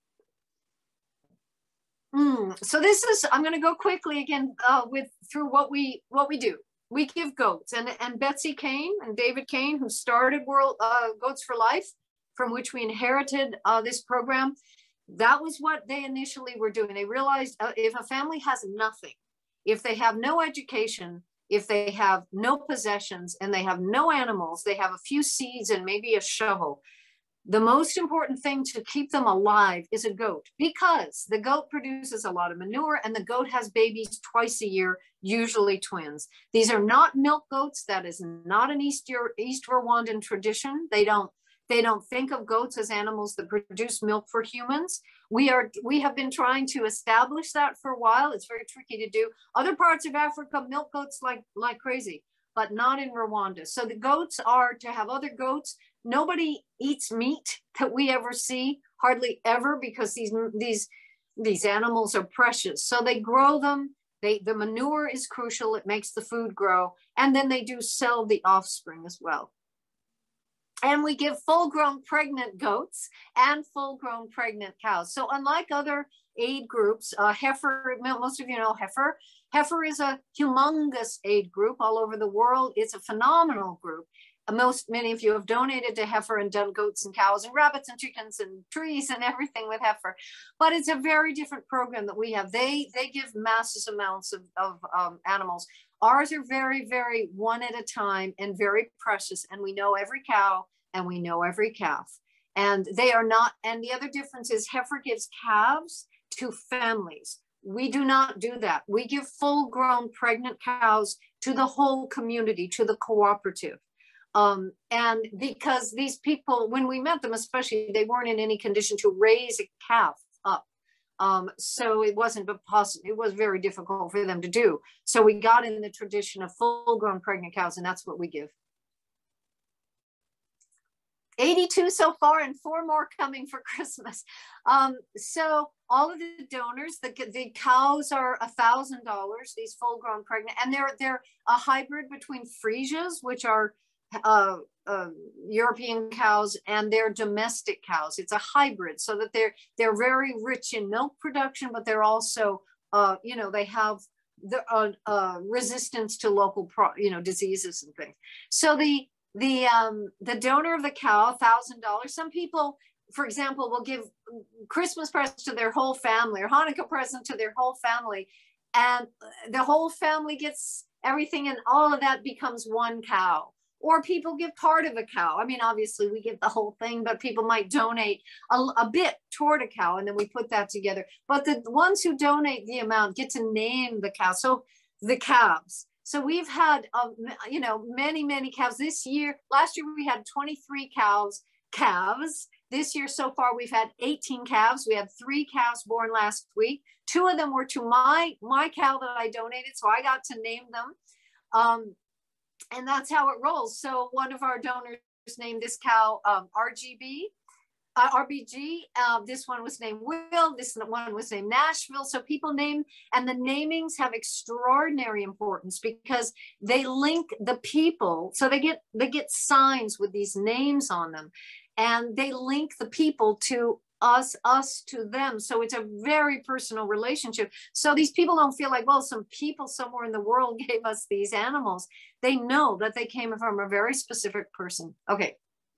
So this is, I'm going to go quickly again through what we do. We give goats, and Betsy Kane and David Kane, who started World Goats for Life, from which we inherited this program. That was what they initially were doing. They realized if a family has nothing, if they have no education, if they have no possessions and they have no animals, they have a few seeds and maybe a shovel, the most important thing to keep them alive is a goat, because the goat produces a lot of manure and the goat has babies twice a year, usually twins. These are not milk goats. That is not an East Rwandan tradition. They don't think of goats as animals that produce milk for humans. We have been trying to establish that for a while. It's very tricky to do. Other parts of Africa, milk goats like crazy, but not in Rwanda. So the goats are to have other goats. Nobody eats meat that we ever see, hardly ever, because these animals are precious. So they grow them. The manure is crucial. It makes the food grow. And then they do sell the offspring as well. And we give full-grown pregnant goats and full-grown pregnant cows. So unlike other aid groups, heifer, most of you know heifer. Heifer is a humongous aid group all over the world. It's a phenomenal group. Many of you have donated to heifer and done goats and cows and rabbits and chickens and trees and everything with heifer. But it's a very different program that we have. They give massive amounts of animals. Ours are very, very one at a time and very precious. And we know every cow and we know every calf. And they are not, and the other difference is heifer gives calves to families. We do not do that. We give full-grown pregnant cows to the whole community, to the cooperative. And because these people, when we met them especially, they weren't in any condition to raise a calf up. So it wasn't possible. It was very difficult for them to do. So we got in the tradition of full-grown pregnant cows, and that's what we give. 82 so far and 4 more coming for Christmas. So all of the donors, the cows are $1,000, these full-grown pregnant, and they're a hybrid between Friesias, which are European cows, and they're domestic cows. It's a hybrid, so that they're very rich in milk production, but they're also, you know, they have the resistance to local, diseases and things. So the donor of the cow, $1,000. Some people, for example, will give Christmas presents to their whole family or Hanukkah present to their whole family. and the whole family gets everything, and all of that becomes one cow. Or people give part of a cow. I mean, obviously we give the whole thing, but people might donate a bit toward a cow, and then we put that together. But the ones who donate the amount get to name the cow. So the calves. So we've had, you know, many calves this year. Last year we had 23 calves. This year so far we've had 18 calves. We had 3 calves born last week. 2 of them were to my cow that I donated, so I got to name them. And that's how it rolls. So one of our donors named this cow RBG. This one was named Will. This one was named Nashville. So people name, and the namings have extraordinary importance because they link the people. So they get signs with these names on them, and they link the people to us to them. So it's a very personal relationship. So these people don't feel like, well, some people somewhere in the world gave us these animals. They know that they came from a very specific person. Okay.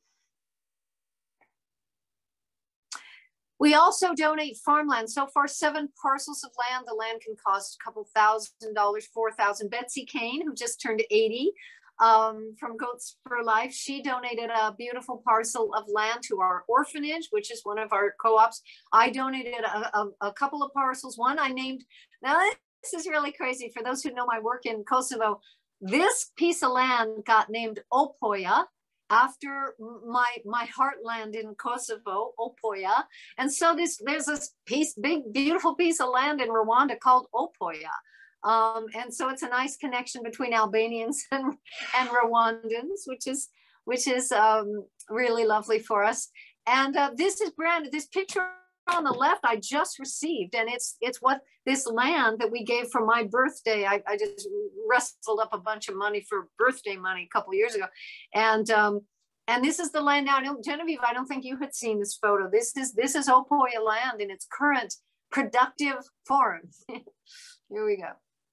We also donate farmland. So far, 7 parcels of land. The land can cost a couple $1,000, 4,000. Betsy Kane, who just turned 80, from Goats for Life, she donated a beautiful parcel of land to our orphanage, which is one of our co-ops. I donated a couple of parcels. One I named, now this is really crazy for those who know my work in Kosovo. This piece of land got named Opoya after my heartland in Kosovo, Opoya. And so there's this big, beautiful piece of land in Rwanda called Opoya. And so it's a nice connection between Albanians and Rwandans, which is really lovely for us. And this is branded. This picture on the left I just received, and it's what this land that we gave for my birthday. I just wrestled up a bunch of money for birthday money a couple of years ago, and this is the land now. Genevieve, I don't think you had seen this photo. This is Opoya land in its current productive form. Here we go.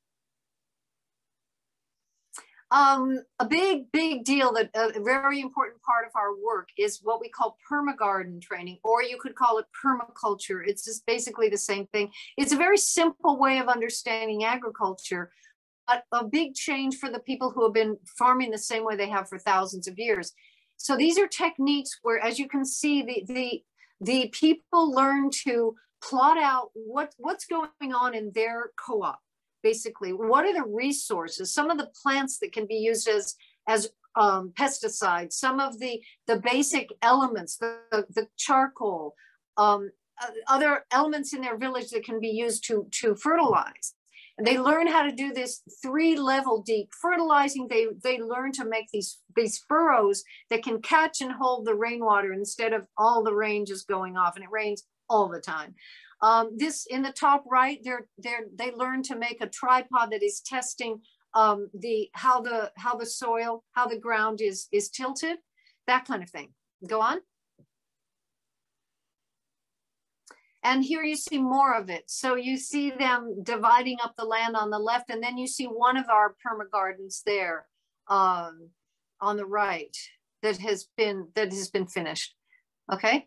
A big deal, that a very important part of our work is what we call permagarden training, or you could call it permaculture. It's just basically the same thing. It's a very simple way of understanding agriculture, but a big change for the people who have been farming the same way they have for thousands of years. So these are techniques where, as you can see, the people learn to plot out what's going on in their co-op. Basically, what are the resources? Some of the plants that can be used as pesticides, some of the basic elements, the charcoal, other elements in their village that can be used to fertilize. And they learn how to do this 3-level deep fertilizing. They learn to make these furrows that can catch and hold the rainwater instead of all the rain just going off, and it rains all the time. This in the top right, they learn to make a tripod that is testing how the soil, how the ground is tilted, that kind of thing. Go on. And here you see more of it. So you see them dividing up the land on the left, and then you see one of our permagardens there on the right that has been finished. Okay.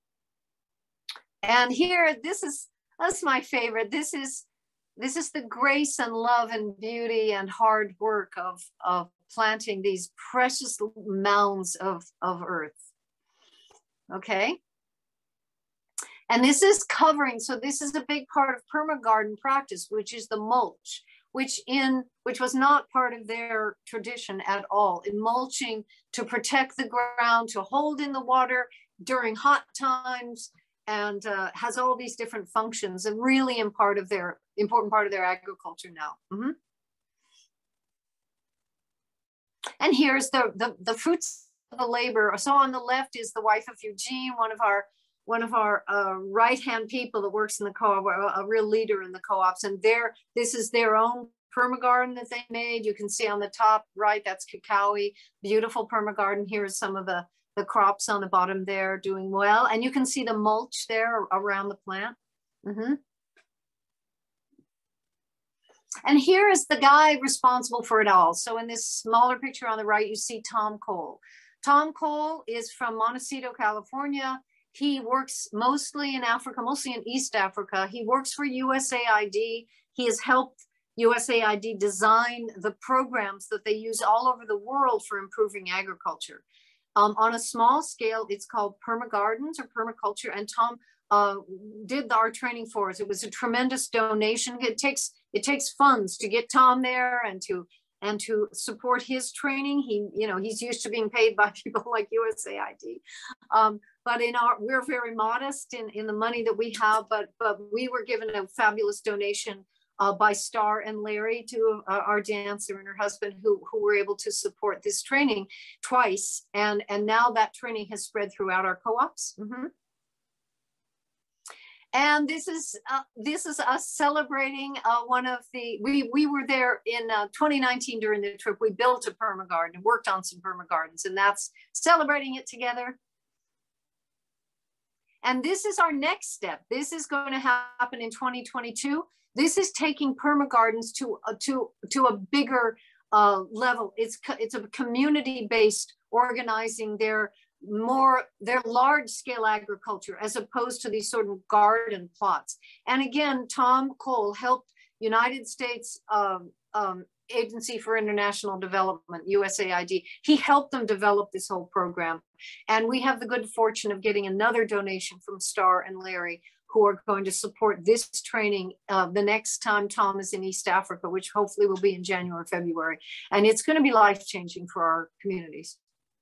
And here, that's my favorite. This is the grace and love and beauty and hard work of planting these precious mounds of earth. Okay. And this is covering, so this is a big part of permagarden practice, which is the mulch, which was not part of their tradition at all. In mulching to protect the ground, to hold in the water during hot times, and has all these different functions, and really important part of their agriculture now. Mm-hmm. And here's the fruits of the labor. So on the left is the wife of Eugene, one of our right-hand people that works in the co-op, a real leader in the co-ops, and this is their own permagarden that they made. You can see on the top right, that's cacao, beautiful permagarden. Here's some of the crops on the bottom there doing well. And you can see the mulch there around the plant. Mm-hmm. And here is the guy responsible for it all. So in this smaller picture on the right, you see Tom Cole. Tom Cole is from Montecito, California. He works mostly in Africa, mostly in East Africa. He works for USAID. He has helped USAID design the programs that they use all over the world for improving agriculture. On a small scale, it's called permagardens or permaculture. And Tom did our training for us. It was a tremendous donation. It takes funds to get Tom there and to support his training. He's used to being paid by people like USAID. But we're very modest in the money that we have, but we were given a fabulous donation by Star and Larry, two of our dancer and her husband, who were able to support this training twice. And now that training has spread throughout our co-ops. Mm-hmm. And this is us celebrating one of the, we were there in 2019 during the trip. We built a permagarden and worked on some permagardens, and that's celebrating it together. And this is our next step. This is going to happen in 2022. This is taking permagardens to a bigger level. It's a community-based organizing their large scale agriculture as opposed to these sort of garden plots. And again, Tom Cole helped United States Agency for International Development, USAID. He helped them develop this whole program. And we have the good fortune of getting another donation from Star and Larry, who are going to support this training the next time Tom is in East Africa, which hopefully will be in January or February. And it's going to be life-changing for our communities.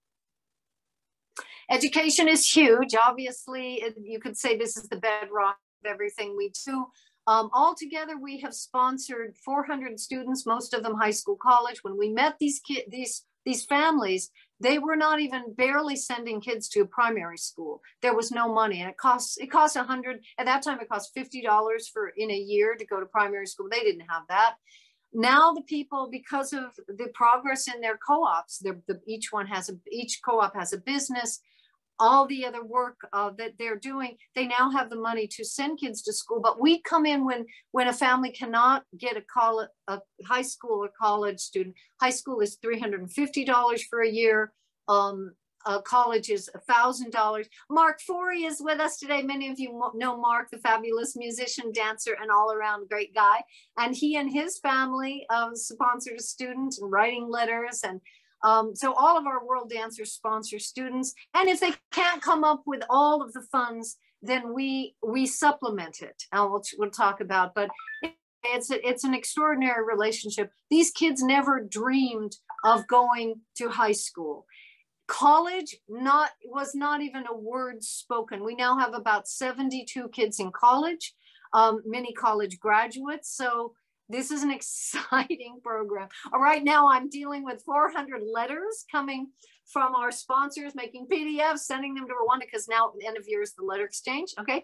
Education is huge. Obviously, you could say this is the bedrock of everything we do. Altogether, we have sponsored 400 students, most of them high school, college. When we met these families, they were not even barely sending kids to primary school. There was no money, and it costs $100. At that time, it cost $50 in a year to go to primary school. They didn't have that. Now the people, because of the progress in their co-ops, each co-op has a business. All the other work that they're doing, they now have the money to send kids to school. But we come in when a family cannot get a high school or college student. High school is $350 for a year. College is $1,000. Mark Forey is with us today. Many of you know Mark, the fabulous musician, dancer, and all-around great guy. And he and his family sponsored a student and writing letters. And so all of our world dancers sponsor students. And if they can't come up with all of the funds, then we supplement it. And we'll talk about, but it's an extraordinary relationship. These kids never dreamed of going to high school. College was not even a word spoken. We now have about 72 kids in college, many college graduates. So this is an exciting program. Right now I'm dealing with 400 letters coming from our sponsors, making PDFs, sending them to Rwanda, because now end of year is the letter exchange, okay?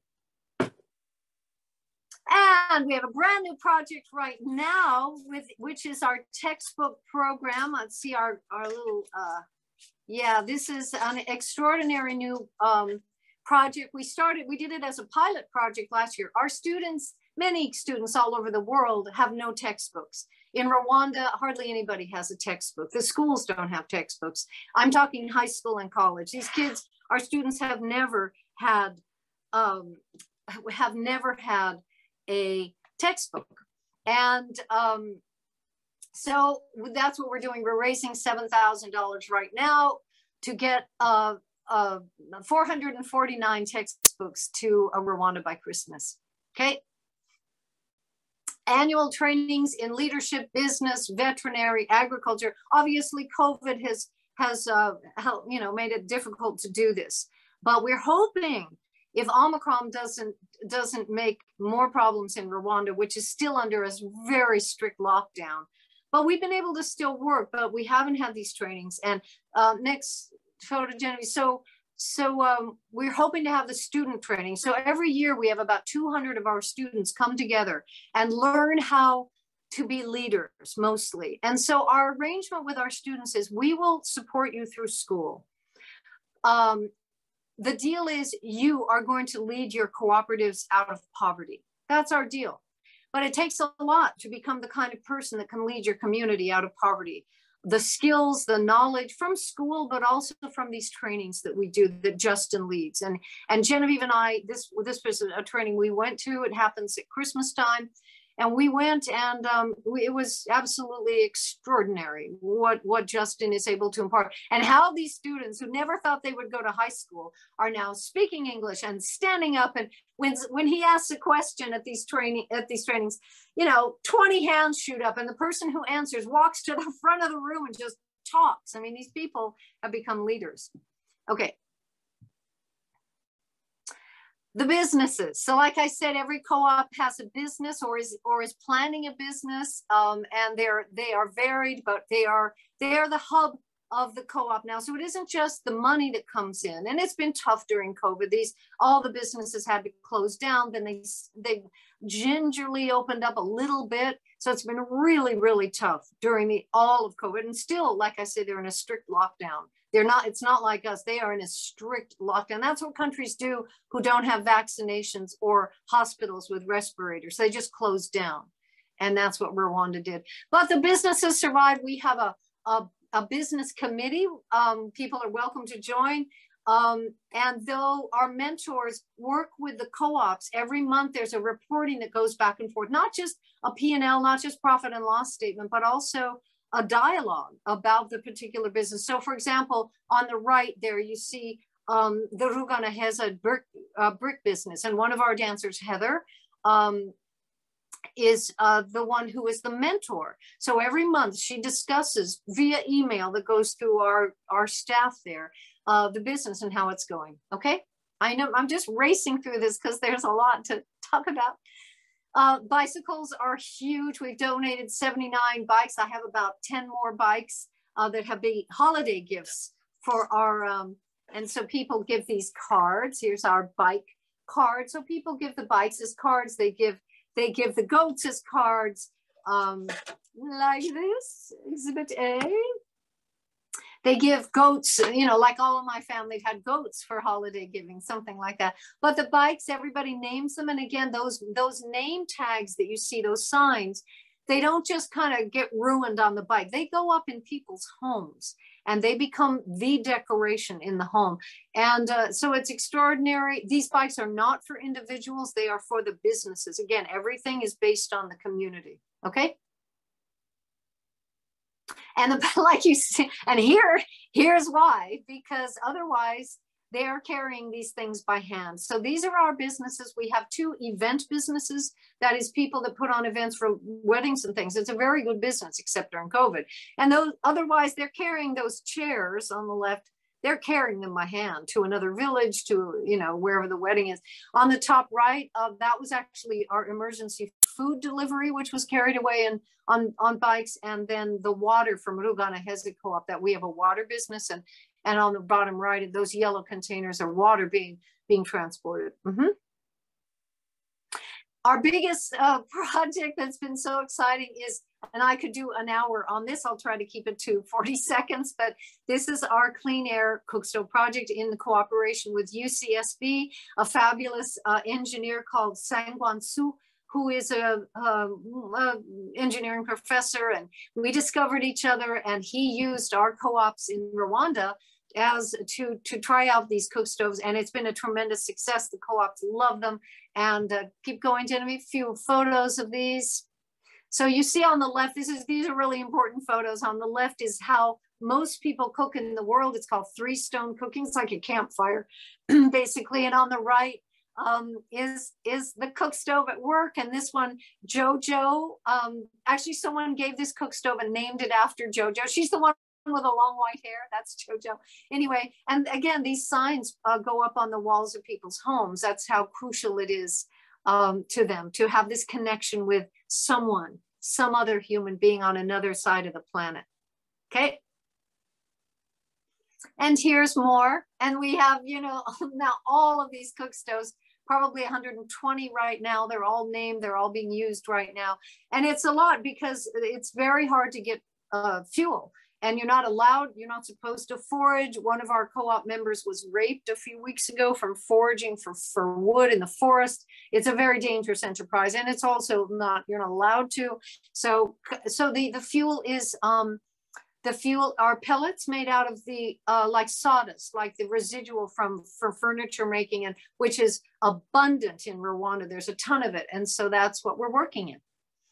And we have a brand new project right now, which is our textbook program. Let's see our little, this is an extraordinary new project. We did it as a pilot project last year. Our students, many students all over the world have no textbooks. In Rwanda, hardly anybody has a textbook. The schools don't have textbooks. I'm talking high school and college. These kids, our students have never had a textbook. And so that's what we're doing. We're raising $7,000 right now to get 449 textbooks to Rwanda by Christmas, okay? Annual trainings in leadership, business, veterinary, agriculture. Obviously, COVID has made it difficult to do this, but we're hoping if Omicron doesn't make more problems in Rwanda, which is still under a very strict lockdown, but we've been able to still work, but we haven't had these trainings. And next photo, Genevieve. So we're hoping to have the student training. So every year we have about 200 of our students come together and learn how to be leaders mostly. And so our arrangement with our students is we will support you through school. The deal is you are going to lead your cooperatives out of poverty. That's our deal. But it takes a lot to become the kind of person that can lead your community out of poverty. the skills, the knowledge from school, but also from these trainings that we do that Justin leads. And Genevieve and I, this was a training we went to. It happens at Christmas time. And we went, and it was absolutely extraordinary what Justin is able to impart, and how these students who never thought they would go to high school are now speaking English and standing up. And when he asks a question at these trainings, you know, 20 hands shoot up, and the person who answers walks to the front of the room and just talks. I mean, these people have become leaders. Okay. The businesses. So like I said, every co-op has a business or is planning a business, and they are varied, but they are the hub of the co-op now. So it isn't just the money that comes in, and it's been tough during COVID. All the businesses had to close down. Then they gingerly opened up a little bit. So it's been really, really tough during all of COVID, and still, like I said, they're in a strict lockdown. It's not like us. They are in a strict lockdown. That's what countries do who don't have vaccinations or hospitals with respirators. They just close down. And that's what Rwanda did. But the businesses survived. We have a business committee. People are welcome to join. And though our mentors work with the co-ops, every month there's a reporting that goes back and forth, not just a P&L, not just profit and loss statement, but also a dialogue about the particular business. So for example, on the right there, you see the Rwanda has a brick business. And one of our dancers, Heather, is the one who is the mentor. So every month she discusses via email that goes through our staff there, the business and how it's going. Okay. I know I'm just racing through this because there's a lot to talk about. Bicycles are huge. We've donated 79 bikes. I have about 10 more bikes that have been holiday gifts for our, and so people give these cards. Here's our bike card. So people give the bikes as cards. They give the goats as cards, like this, Exhibit A. They give goats, you know, like all of my family had goats for holiday giving, something like that. But the bikes, everybody names them. And again, those name tags that you see, those signs, they don't just kind of get ruined on the bike. They go up in people's homes and they become the decoration in the home. And so it's extraordinary. These bikes are not for individuals. They are for the businesses. Again, everything is based on the community. Okay. And like you see, and here's why, because otherwise they are carrying these things by hand. So these are our businesses. We have 2 event businesses. That is people that put on events for weddings and things. It's a very good business, except during COVID. And otherwise they're carrying those chairs on the left. They're carrying them by hand to another village, to, you know, wherever the wedding is. On the top right, that was actually our emergency food delivery, which was carried away on bikes. And then the water from Rwanda has a co-op that we have a water business. And on the bottom right, those yellow containers are water being transported. Mm-hmm. Our biggest project that's been so exciting is, and I could do an hour on this, I'll try to keep it to 40 seconds, but this is our Clean Air Cookstove project in the cooperation with UCSB, a fabulous engineer called Sangwan Su, who is a engineering professor, and we discovered each other, and he used our co-ops in Rwanda as to try out these cook stoves, and it's been a tremendous success. The co-ops love them, and keep going, Genevieve. A few photos of these. So you see on the left, these are really important photos. On the left is how most people cook in the world. It's called 3-stone cooking. It's like a campfire, basically. And on the right is the cook stove at work. And this one, Jojo, actually someone gave this cook stove and named it after Jojo. She's the one with the long white hair. That's Jojo. Anyway, and again, these signs go up on the walls of people's homes. That's how crucial it is to them to have this connection with someone, some other human being on another side of the planet. Okay. And here's more. And we have, you know, now all of these cook stoves, probably 120 right now. They're all named. They're all being used right now. And it's a lot because it's very hard to get fuel. And you're not allowed, you're not supposed to forage. One of our co-op members was raped a few weeks ago from foraging for wood in the forest. It's a very dangerous enterprise. And it's also not, you're not allowed to. So the fuel is The fuel are pellets made out of the like sawdust, like the residual for furniture making, and which is abundant in Rwanda. There's a ton of it, and so that's what we're working in.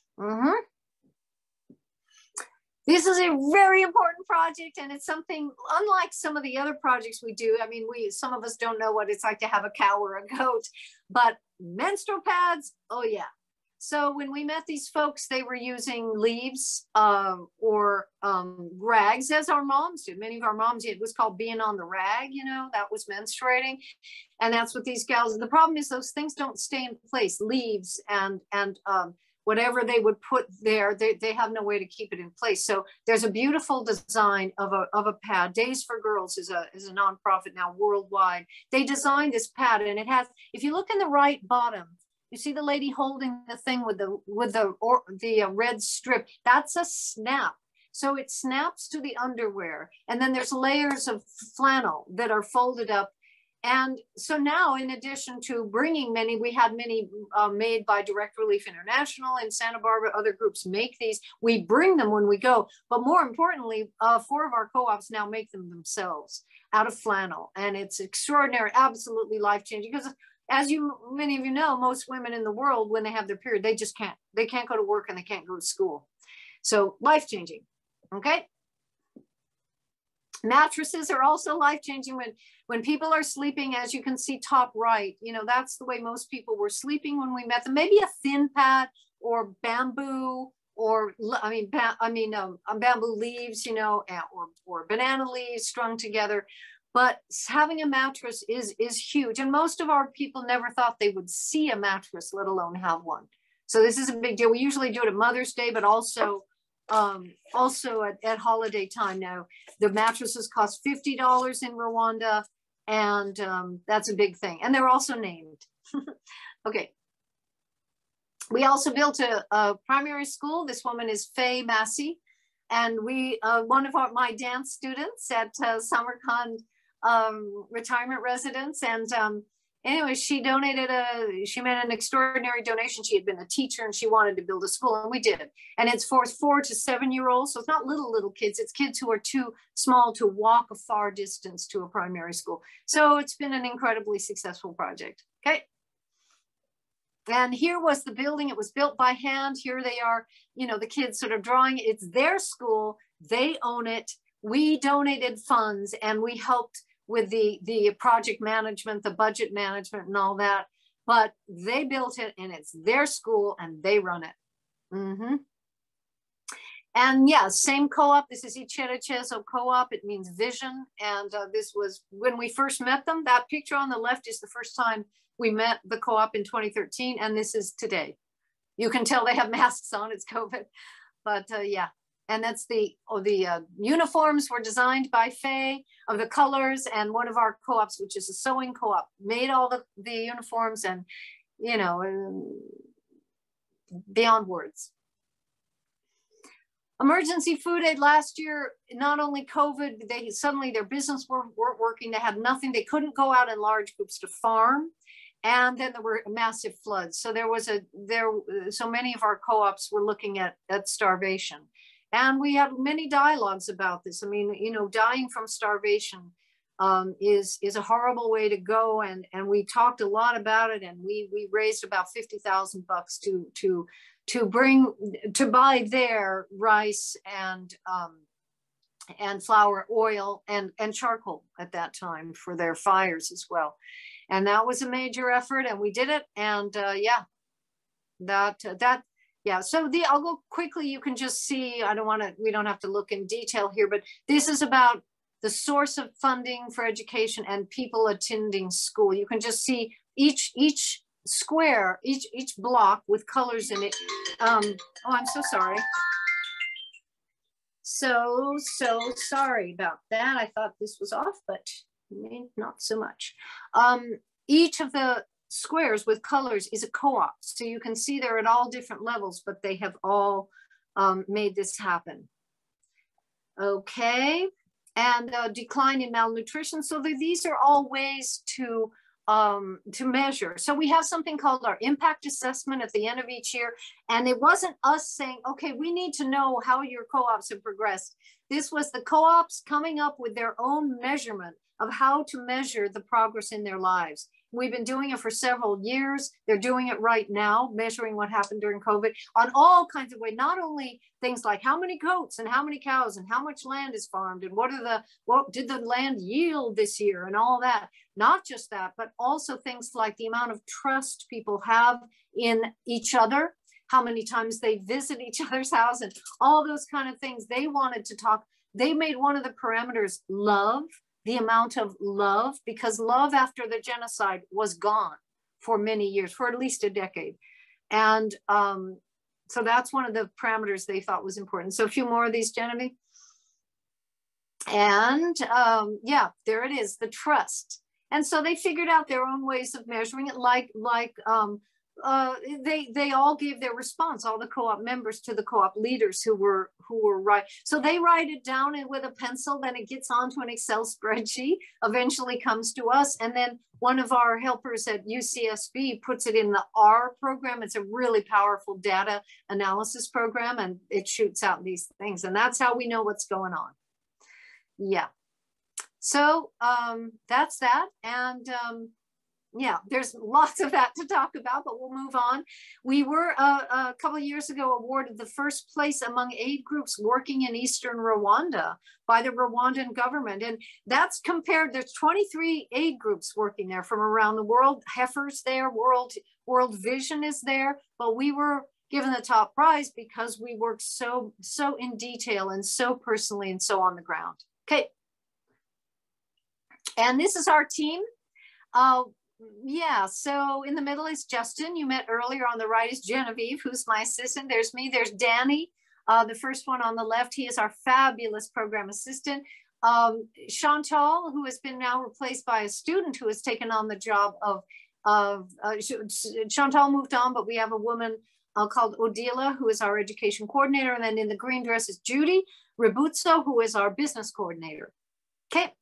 This is a very important project, and it's something unlike some of the other projects we do. I mean, some of us don't know what it's like to have a cow or a goat, but menstrual pads, oh yeah. So when we met these folks, they were using leaves or rags, as our moms did. Many of our moms did. It was called being on the rag, you know, that was menstruating. And that's what these gals, the problem is those things don't stay in place. Leaves and whatever they would put there, they have no way to keep it in place. So there's a beautiful design of a pad. Days for Girls is a nonprofit now worldwide. They designed this pad, and it has, if you look in the right bottom, you see the lady holding the thing with the red strip. That's a snap. So it snaps to the underwear, and then there's layers of flannel that are folded up. And so now, in addition to bringing many, we had many made by Direct Relief International in Santa Barbara. Other groups make these. We bring them when we go. But more importantly, 4 of our co-ops now make them themselves out of flannel. And it's extraordinary, absolutely life-changing. Because as many of you know, most women in the world, when they have their period, they just can't. They can't go to work and they can't go to school. So life-changing, okay? Mattresses are also life-changing when people are sleeping, as you can see top right, you know, that's the way most people were sleeping when we met them. Maybe a thin pad or bamboo, or bamboo leaves, you know, or banana leaves strung together. But having a mattress is huge. And most of our people never thought they would see a mattress, let alone have one. So this is a big deal. We usually do it at Mother's Day, but also at holiday time now. The mattresses cost $50 in Rwanda, and that's a big thing. And they're also named. Okay. We also built a primary school. This woman is Faye Massey, and one of my dance students at Samarkand retirement residence, and anyway, she made an extraordinary donation. She had been a teacher and she wanted to build a school, and we did. And it's for 4 to 7 year olds. So it's not little kids. It's kids who are too small to walk a far distance to a primary school. So it's been an incredibly successful project. Okay. And here was the building. It was built by hand. Here they are, you know, the kids sort of drawing. It's their school. They own it. We donated funds and we helped with the project management, the budget management and all that, but they built it and it's their school and they run it. And yeah, same co-op. This is Icherechezo co-op. It means vision. And this was when we first met them. That picture on the left is the first time we met the co-op in 2013. And this is today. You can tell they have masks on, it's COVID, but yeah. And that's the uniforms were designed by Faye, of the colors, and one of our co-ops, which is a sewing co-op, made all the uniforms, and, you know, beyond words. Emergency food aid last year, not only COVID, suddenly their business weren't working, they had nothing, they couldn't go out in large groups to farm. And then there were massive floods. So so many of our co-ops were looking at starvation. And we had many dialogues about this. I mean, you know, dying from starvation is a horrible way to go. And we talked a lot about it. And we raised about $50,000 to buy their rice and flour, oil, and charcoal at that time for their fires as well. And that was a major effort, and we did it. And yeah, yeah, so I'll go quickly. You can just see, we don't have to look in detail here, but this is about the source of funding for education and people attending school. You can just see each square, each block with colors in it. Oh, I'm so sorry. So sorry about that. I thought this was off, but not so much. Each of the squares with colors is a co-op. So you can see they're at all different levels, but they have all made this happen. Okay, and decline in malnutrition. So these are all ways to measure. So we have something called our impact assessment at the end of each year. And it wasn't us saying, okay, we need to know how your co-ops have progressed. This was the co-ops coming up with their own measurement of how to measure the progress in their lives. We've been doing it for several years. They're doing it right now, measuring what happened during COVID on all kinds of ways, not only things like how many goats and how many cows and how much land is farmed and what did the land yield this year and all that. Not just that, but also things like the amount of trust people have in each other, how many times they visit each other's house and all those kind of things. They wanted to talk. They made one of the parameters love, the amount of love, because love after the genocide was gone for many years, for at least a decade. And so that's one of the parameters they thought was important. So a few more of these, Genevieve. And yeah, there it is, the trust. And so they figured out their own ways of measuring it, they all gave their response, all the co-op members to the co-op leaders who were right. So they write it down with a pencil, then it gets onto an Excel spreadsheet, eventually comes to us. And then one of our helpers at UCSB puts it in the R program. It's a really powerful data analysis program, and it shoots out these things. And that's how we know what's going on. Yeah. So that's that. And yeah, there's lots of that to talk about, but we'll move on. We were a couple of years ago awarded the first place among aid groups working in Eastern Rwanda by the Rwandan government. And that's compared, there's 23 aid groups working there from around the world. Heifer's there, World Vision is there, but we were given the top prize because we worked so in detail and so personally and so on the ground. Okay. And this is our team. Yeah, so in the middle is Justin, you met earlier. On the right is Genevieve, who's my assistant. There's me, there's Danny, the first one on the left. He is our fabulous program assistant. Chantal, who has been now replaced by a student who has taken on the job of Chantal moved on, but we have a woman called Odila, who is our education coordinator. And then in the green dress is Judy Ribuzzo, who is our business coordinator. Okay.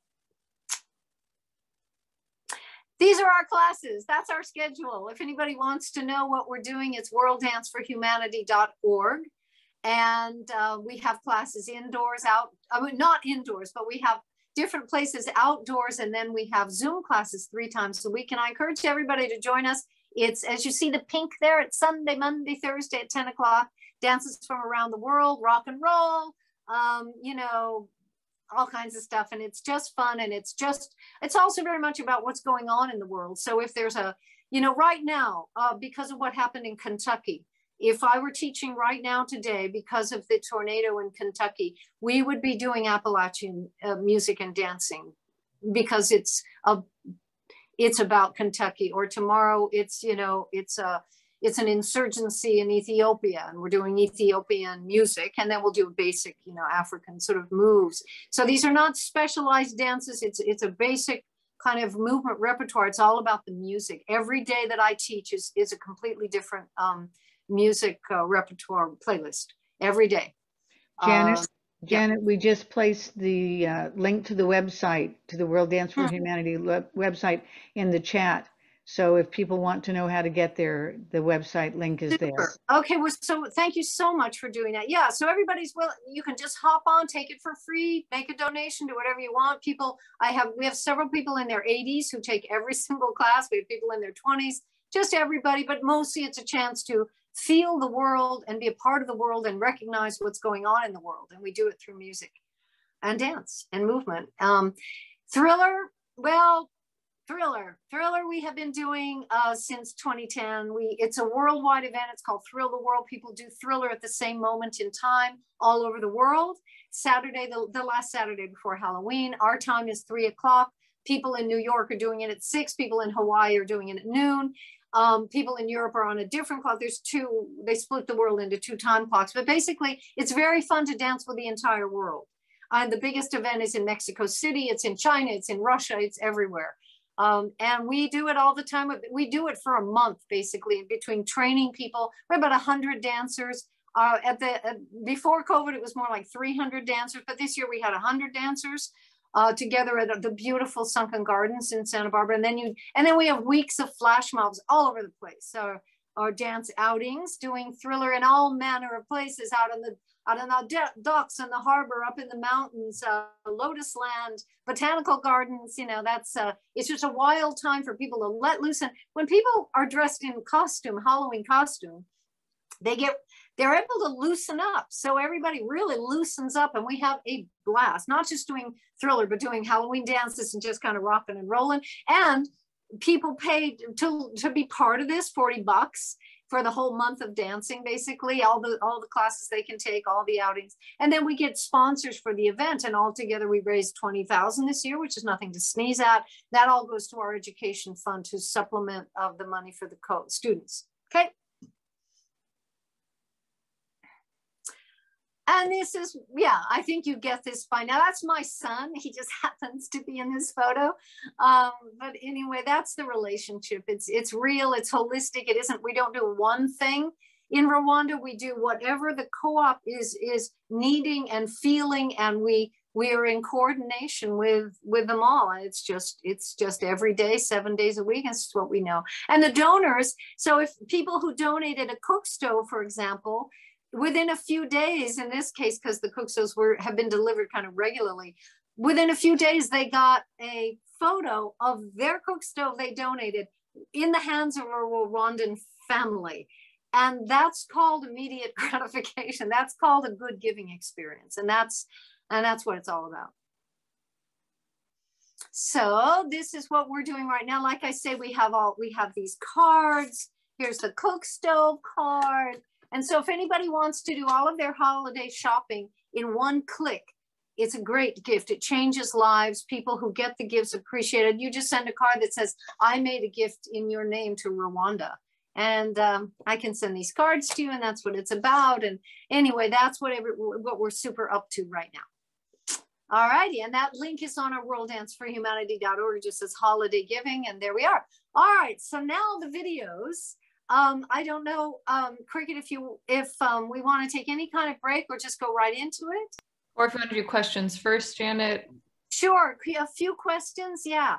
These are our classes. That's our schedule. If anybody wants to know what we're doing, it's worlddanceforhumanity.org. And we have classes indoors, not indoors, but we have different places outdoors. And then we have Zoom classes 3 times a week. And I encourage everybody to join us. It's, as you see the pink there, it's Sunday, Monday, Thursday at 10 o'clock. Dances from around the world, rock and roll, you know, all kinds of stuff. And it's just fun. And it's also very much about what's going on in the world. So if there's right now, because of what happened in Kentucky, if I were teaching right now today, because of the tornado in Kentucky, we would be doing Appalachian music and dancing because it's about Kentucky. Or tomorrow it's an insurgency in Ethiopia, and we're doing Ethiopian music, and then we'll do basic, African sort of moves. So these are not specialized dances. It's a basic kind of movement repertoire. It's all about the music. Every day that I teach is a completely different music repertoire playlist every day. Janet, we just placed the link to the website, to the World Dance for Humanity website in the chat. So if people want to know how to get there, the website link is there. Okay, well, so thank you so much for doing that. Yeah, so everybody's you can just hop on, take it for free, make a donation, do whatever you want. We have several people in their 80s who take every single class. We have people in their 20s, just everybody, but mostly it's a chance to feel the world and be a part of the world and recognize what's going on in the world. And we do it through music and dance and movement. Thriller, we have been doing since 2010. It's a worldwide event. It's called Thrill the World. People do Thriller at the same moment in time all over the world. Saturday, the last Saturday before Halloween. Our time is 3 o'clock. People in New York are doing it at 6. People in Hawaii are doing it at noon. People in Europe are on a different clock. They split the world into 2 time clocks. But basically, it's very fun to dance with the entire world. The biggest event is in Mexico City. It's in China. It's in Russia. It's everywhere. And we do it all the time. We do it for a month, basically, between training people. We're about 100 dancers. Before COVID, it was more like 300 dancers, but this year we had 100 dancers together at the beautiful Sunken Gardens in Santa Barbara. And then we have weeks of flash mobs all over the place. So our dance outings, doing Thriller in all manner of places, out on the docks, on the harbor, up in the mountains, Lotus Land, botanical gardens. You know, that's it's just a wild time for people to let loose. And when people are dressed in costume, Halloween costume, they're able to loosen up. So everybody really loosens up, and we have a blast, not just doing Thriller, but doing Halloween dances and just kind of rocking and rolling. And people paid to be part of this, $40 for the whole month of dancing, basically, all the classes they can take, all the outings. And then we get sponsors for the event, and altogether we raised $20,000 this year, which is nothing to sneeze at. That all goes to our education fund to supplement of the money for the students. Okay. And this is, yeah, I think you get this by now. That's my son. He just happens to be in this photo. But anyway, that's the relationship. It's real, it's holistic. It isn't, we don't do one thing in Rwanda. We do whatever the co-op is needing and feeling, and we are in coordination with them all. And it's just every day, 7 days a week. That's what we know. And the donors, so if people who donated a cook stove, for example, within a few days, in this case, because the cook stoves have been delivered kind of regularly, within a few days, they got a photo of their cook stove they donated in the hands of a Rwandan family. And that's called immediate gratification. That's called a good giving experience. And that's what it's all about. So this is what we're doing right now. Like I say, we have these cards. Here's the cook stove card. And so if anybody wants to do all of their holiday shopping in one click, it's a great gift. It changes lives. People who get the gifts appreciate it. You just send a card that says, I made a gift in your name to Rwanda. And I can send these cards to you, and that's what it's about. And anyway, that's what we're super up to right now. All righty, and that link is on our worlddanceforhumanity.org. It just says holiday giving, and there we are. All right, so now the videos. I don't know, Cricket, if we want to take any kind of break or just go right into it. Or if you want to do questions first, Janet. Sure, a few questions, yeah.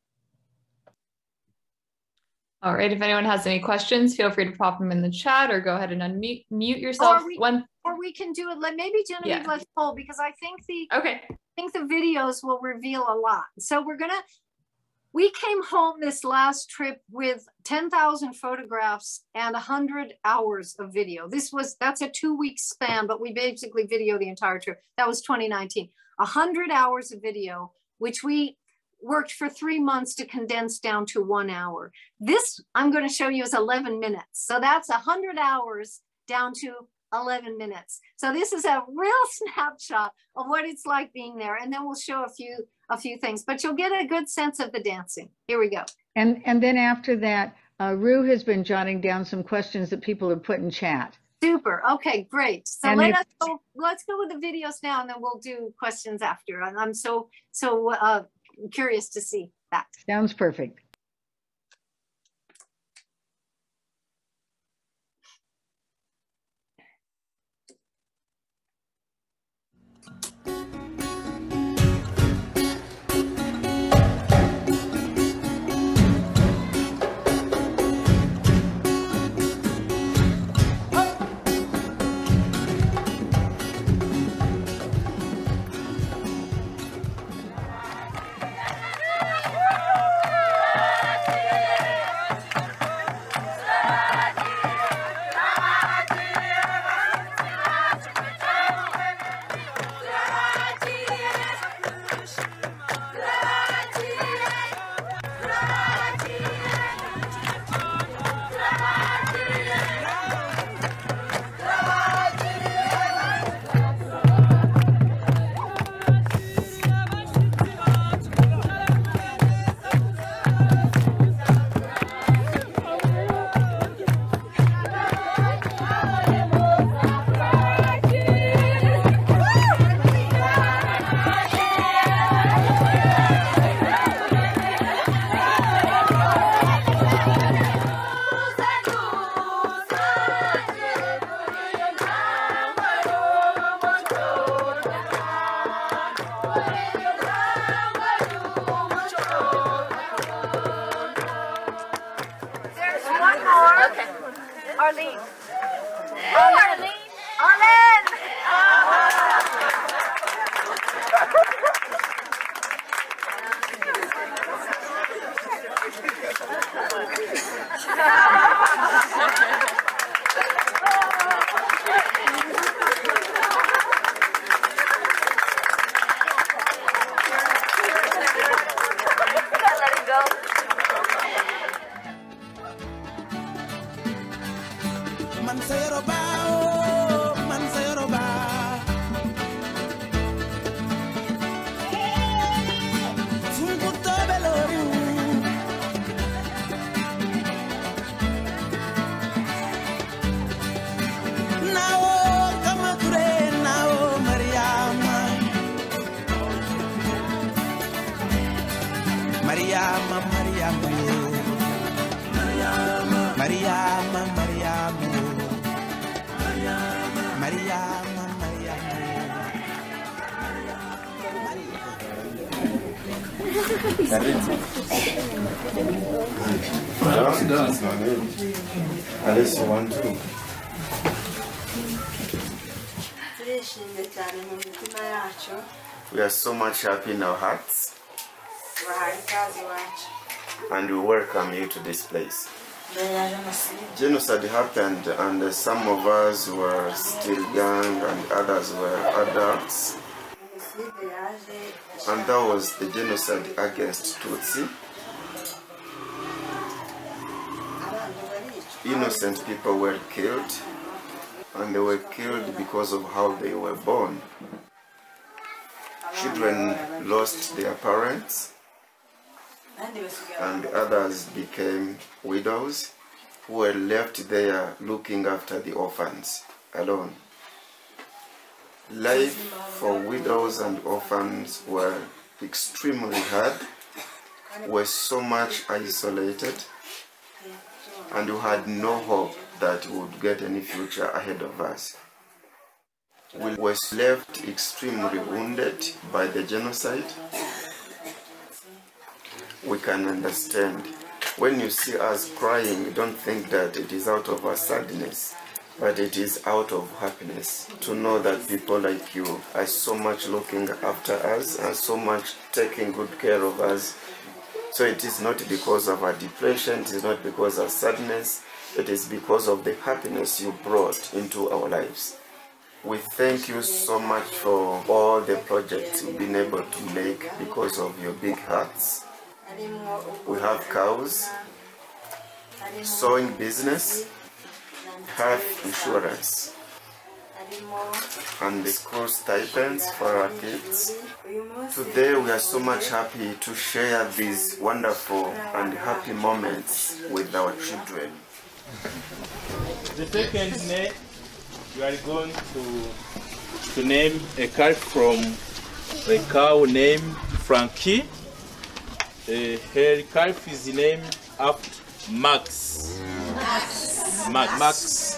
All right, if anyone has any questions, feel free to pop them in the chat or go ahead and unmute yourself. Or we can do it, maybe Genevieve, let's poll, because I think the videos will reveal a lot. So we came home this last trip with 10,000 photographs and 100 hours of video. That's a 2-week span, but we basically video the entire trip. That was 2019. 100 hours of video, which we worked for 3 months to condense down to 1 hour. This I'm going to show you is 11 minutes. So that's 100 hours down to 11 minutes. So this is a real snapshot of what it's like being there. And then we'll show a few things, but you'll get a good sense of the dancing. Here we go. And then after that, Rue has been jotting down some questions that people have put in chat. Super. Okay, great. So let's go with the videos now, and then we'll do questions after. I'm so curious to see that. Sounds perfect. Arlene. Arlene. Arlene. Let it go. Mariama, Mariama, Mariama, Mariama, Mariama, Unless you want to. We are so much happy in our hearts. And we welcome you to this place. Genocide happened and some of us were still young and others were adults. And that was the genocide against Tutsi. Innocent people were killed, and they were killed because of how they were born. Children lost their parents, and others became widows who were left there looking after the orphans alone. Life for widows and orphans were extremely hard, were so much isolated, and we had no hope that we would get any future ahead of us. We were left extremely wounded by the genocide. We can understand. When you see us crying, you don't think that it is out of our sadness, but it is out of happiness to know that people like you are so much looking after us and so much taking good care of us. So it is not because of our depression, it is not because of sadness, it is because of the happiness you brought into our lives. We thank you so much for all the projects you've been able to make because of your big hearts. We have cows, sewing business, health insurance, and the school stipends for our kids. Today we are so much happy to share these wonderful and happy moments with our children. The second name, we are going to name a calf from a cow named Frankie. Her calf is named after Max. Max.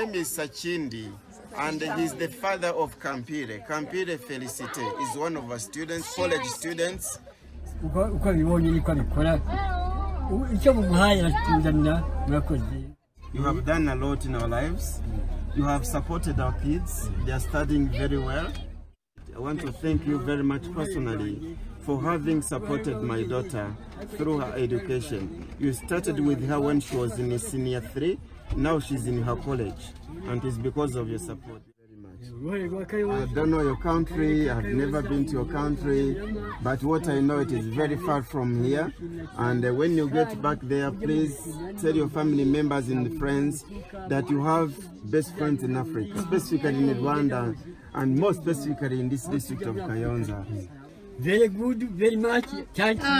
name is Sachindi, and he's the father of Kampire. Kampire Felicite is one of our students, college students. You have done a lot in our lives. You have supported our kids. They are studying very well. I want to thank you very much personally for having supported my daughter through her education. You started with her when she was in senior 3. Now she's in her college, and it's because of your support very much. I don't know your country. I've never been to your country, but what I know, it is very far from here. And when you get back there, please tell your family members and friends that you have best friends in Africa, specifically in Rwanda, and more specifically in this district of Kayonza. Very good, very much. Thank you.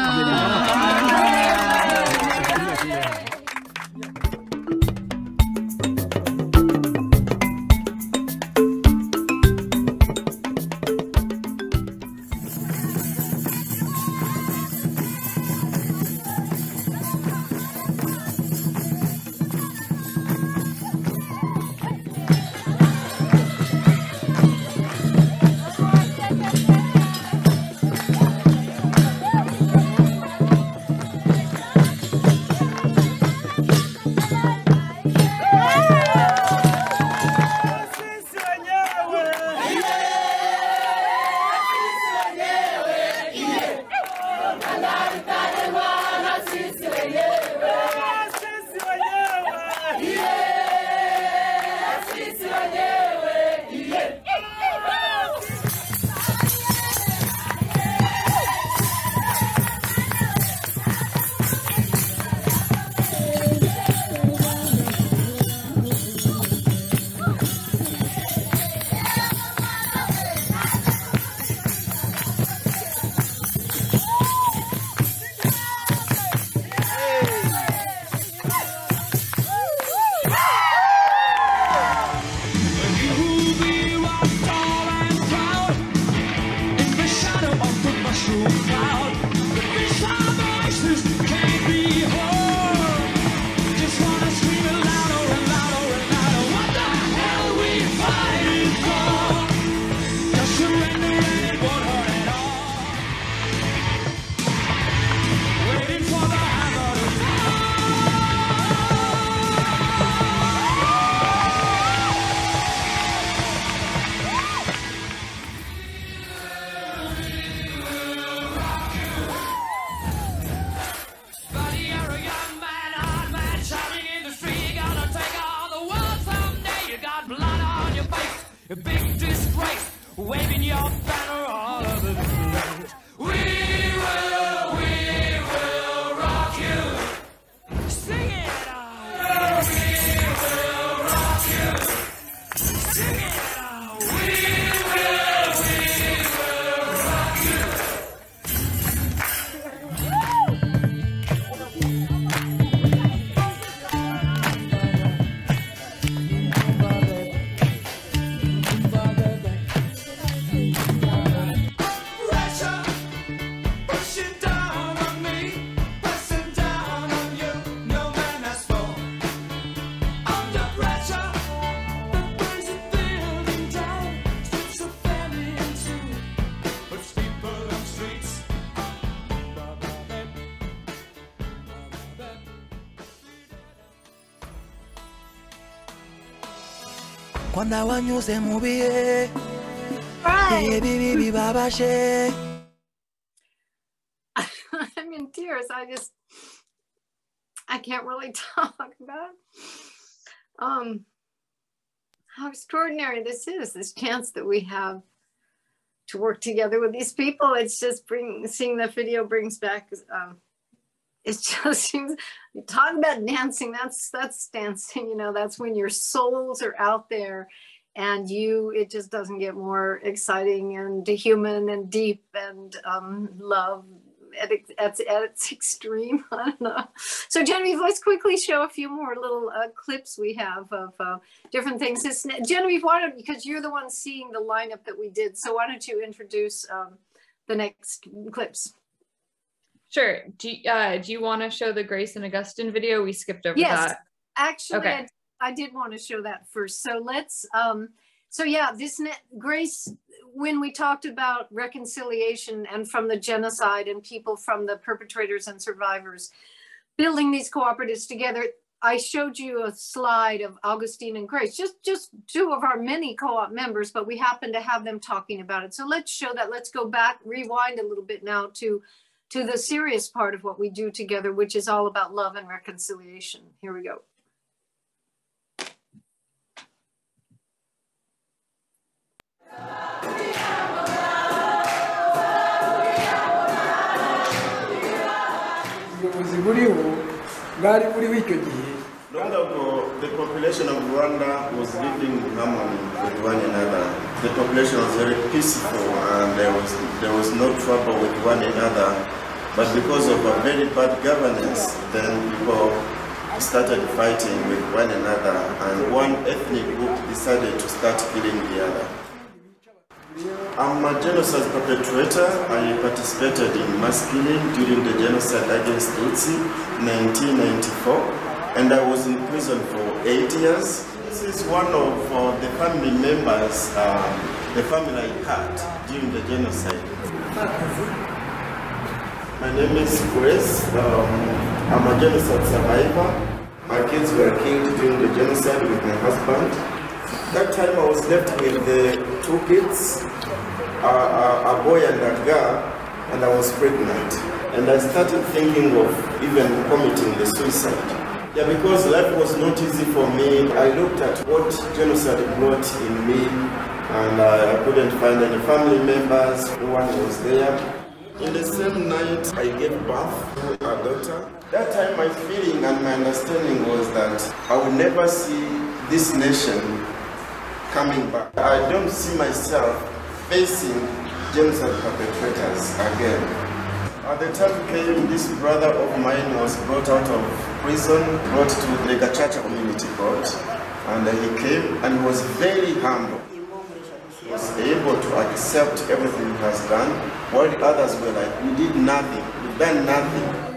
A big disgrace, waving your banner all over the place. We will rock you. Sing it out. We will rock you. Sing it out. We will rock you. Kwanda wanyuze mubiye bibi babashe. I'm in tears. I can't really talk about how extraordinary this is, this chance that we have to work together with these people. It's just seeing the video brings back, it just seems, talk about dancing, that's dancing, you know, that's when your souls are out there and it just doesn't get more exciting and human and deep and love at its extreme. I don't know. So Genevieve, let's quickly show a few more little clips we have of different things. Genevieve, because you're the one seeing the lineup that we did, so why don't you introduce the next clips? Sure. Do you want to show the Grace and Augustine video? We skipped over that. Actually, okay. I did want to show that first. So let's, so yeah, Grace, when we talked about reconciliation and from the genocide and people from the perpetrators and survivors, building these cooperatives together, I showed you a slide of Augustine and Grace, just two of our many co-op members, but we happen to have them talking about it. So let's show that. Let's go back, rewind a little bit now to the serious part of what we do together, which is all about love and reconciliation. Here we go. Long ago, the population of Rwanda was living in harmony with one another. The population was very peaceful and there was no trouble with one another. But because of a very bad governance, then people started fighting with one another and one ethnic group decided to start killing the other. I'm a genocide perpetrator. I participated in mass killing during the genocide against Tutsi in 1994. And I was in prison for 8 years. This is one of the family members, the family I had during the genocide. My name is Grace. I'm a genocide survivor. My kids were killed during the genocide with my husband. That time I was left with the 2 kids, a boy and a girl, and I was pregnant. And I started thinking of even committing the suicide. Yeah, because life was not easy for me. I looked at what genocide brought in me, and I couldn't find any family members. No one was there. In the same night, I gave birth to a daughter. That time, my feeling and my understanding was that I would never see this nation coming back. I don't see myself facing genocide perpetrators again. At the time came, this brother of mine was brought out of prison, brought to the Gachacha community court, and he came and was very humble. He was able to accept everything he has done, while the others were like, we did nothing, we've done nothing.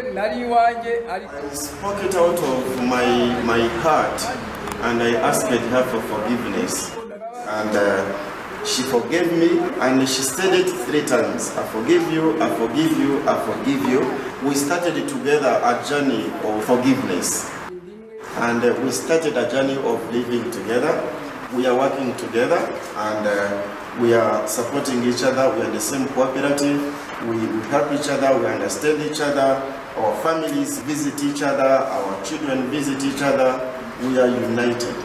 I spoke it out of my heart, and I asked her for forgiveness. And she forgave me, and she said it 3 times. I forgive you, I forgive you, I forgive you. We started together a journey of forgiveness. And we started a journey of living together. We are working together, and we are supporting each other. We are the same cooperative. We help each other, we understand each other. Our families visit each other, our children visit each other. We are united.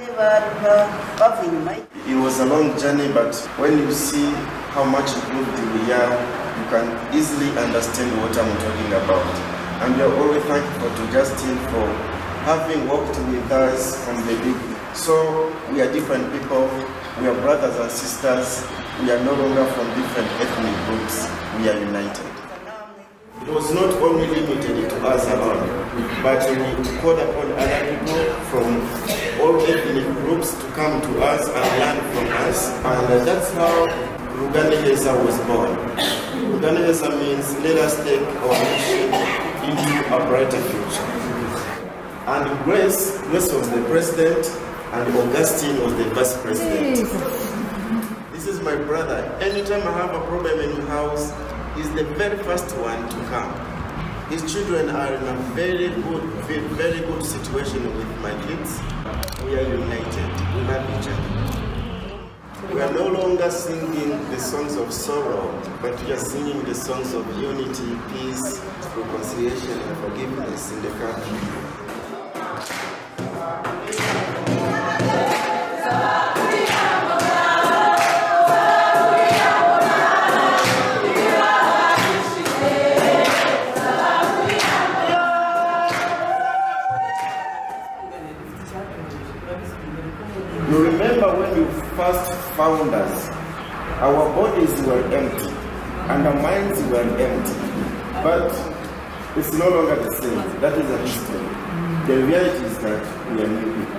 It was a long journey, but when you see how much improved we are, you can easily understand what I'm talking about. And we are always thankful to Justin for having worked with us from the beginning. So we are different people, we are brothers and sisters, we are no longer from different ethnic groups, we are united. It was not only limited to us alone, but we called upon other people from all ethnic groups to come to us and learn from us. And that's how Ruganeheza was born. Ruganeheza means let us take our nation into a brighter future. And Grace was the president, and Augustine was the vice president. This is my brother. Anytime I have a problem in the house, he's the very first one to come. His children are in a very good situation with my kids. We are united, we love each other. We are no longer singing the songs of sorrow, but we are singing the songs of unity, peace, reconciliation, and forgiveness in the country. You remember when you first found us, our bodies were empty and our minds were empty. But it's no longer the same. That is a history. The reality is that we are new people.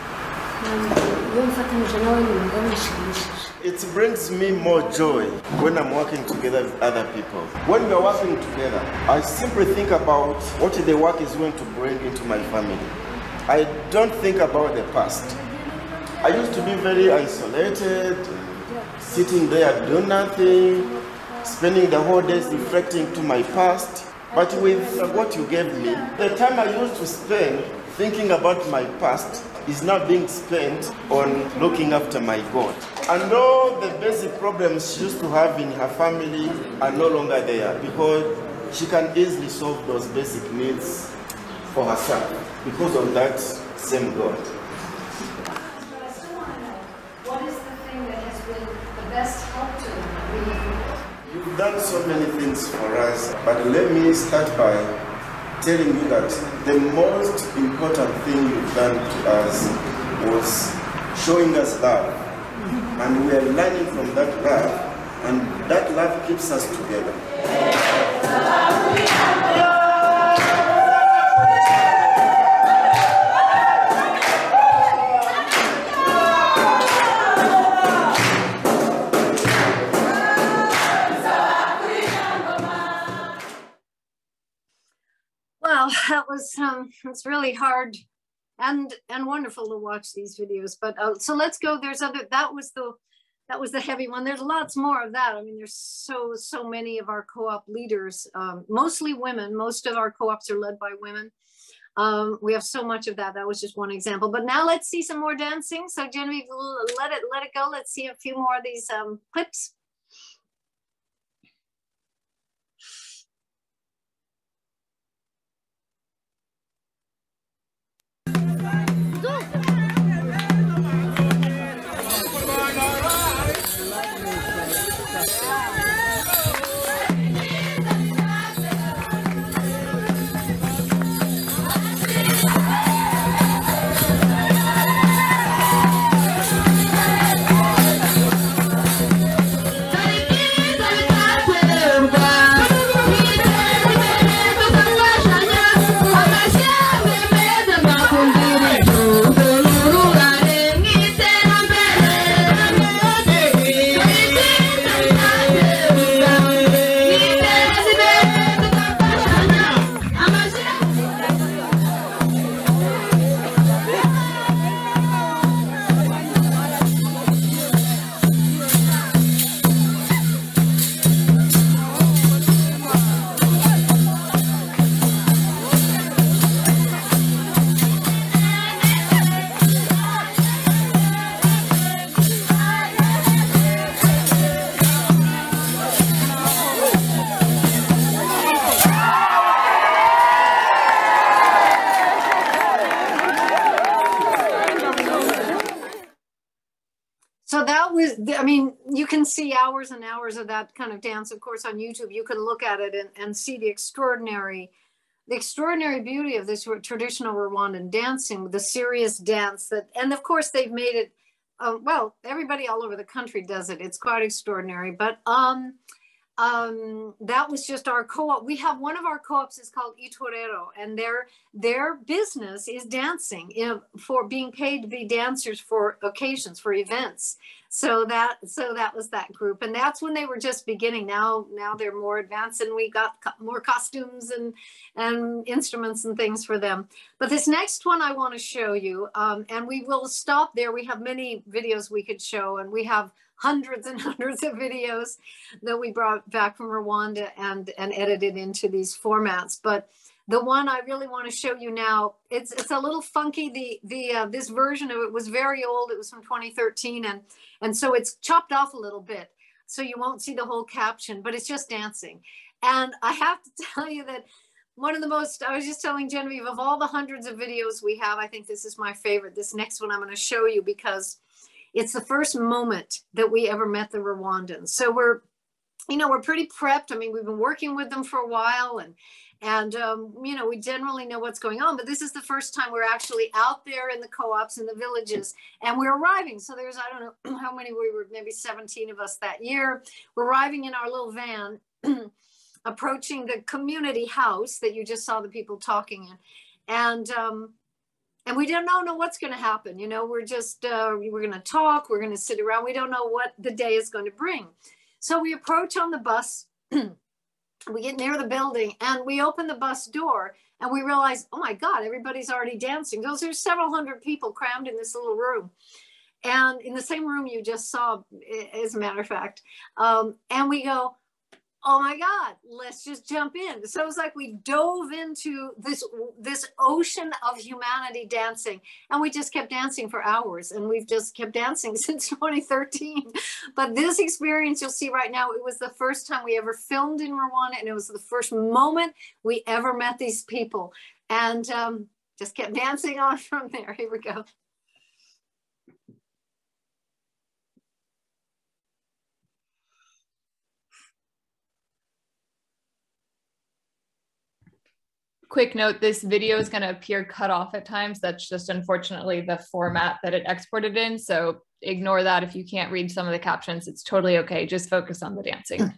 It brings me more joy when I'm working together with other people. When we are working together, I simply think about what the work is going to bring into my family. I don't think about the past. I used to be very isolated, sitting there doing nothing, spending the whole days reflecting to my past. But with what you gave me, the time I used to spend thinking about my past is now being spent on looking after my God. And all the basic problems she used to have in her family are no longer there because she can easily solve those basic needs for herself because of that same God. What is the thing that has been the best help to them? You've done so many things for us, but let me start by telling you that the most important thing you've done to us was showing us love. And we are learning from that love, and that love keeps us together. Well, that was it's really hard and wonderful to watch these videos. But so let's go. There's other. That was the heavy one. There's lots more of that. I mean, there's so many of our co-op leaders, mostly women. Most of our co-ops are led by women. We have so much of that. That was just one example. But now let's see some more dancing. So Genevieve, let it go. Let's see a few more of these clips. So that was, I mean, you can see hours and hours of that kind of dance, of course, on YouTube. You can look at it and see the extraordinary beauty of this traditional Rwandan dancing, the serious dance that, and of course they've made it, well, everybody all over the country does it. It's quite extraordinary, but that was just our co-op. We have one of our co-ops is called Itorero, and their business is dancing, for being paid to be dancers for occasions, for events. So that was that group, and that's when they were just beginning. Now they're more advanced, and we got more costumes and instruments and things for them. But this next one I want to show you, and we will stop there. We have many videos we could show, and we have hundreds and hundreds of videos that we brought back from Rwanda and edited into these formats. But the one I really want to show you now, it's a little funky. This version of it was very old. It was from 2013, and so it's chopped off a little bit, so you won't see the whole caption, but it's just dancing. And I have to tell you that one of the most, I was just telling Genevieve, of all the hundreds of videos we have, I think this is my favorite. This next one I'm going to show you because it's the first moment that we ever met the Rwandans. So we're pretty prepped. I mean, we've been working with them for a while, and we generally know what's going on, but this is the first time we're actually out there in the co-ops in the villages, and we're arriving. So there's, I don't know how many, we were maybe 17 of us that year. We're arriving in our little van, approaching the community house that you just saw the people talking in. And we don't know what's going to happen. We're just, we're going to talk, we're going to sit around. We don't know what the day is going to bring. So we approach on the bus, we get near the building, and we open the bus door, And we realized, oh my God, everybody's already dancing. There's several hundred people crammed in this little room. And in the same room you just saw, as a matter of fact. And we go, oh my God, let's just jump in. So it was like we dove into this ocean of humanity dancing, and we just kept dancing for hours, and we've just kept dancing since 2013. But this experience you'll see right now, it was the first time we ever filmed in Rwanda, and it was the first moment we ever met these people, and just kept dancing on from there. Here we go. Quick note, this video is going to appear cut off at times. That's just unfortunately the format that it exported in. So ignore that if you can't read some of the captions. It's totally okay. Just focus on the dancing.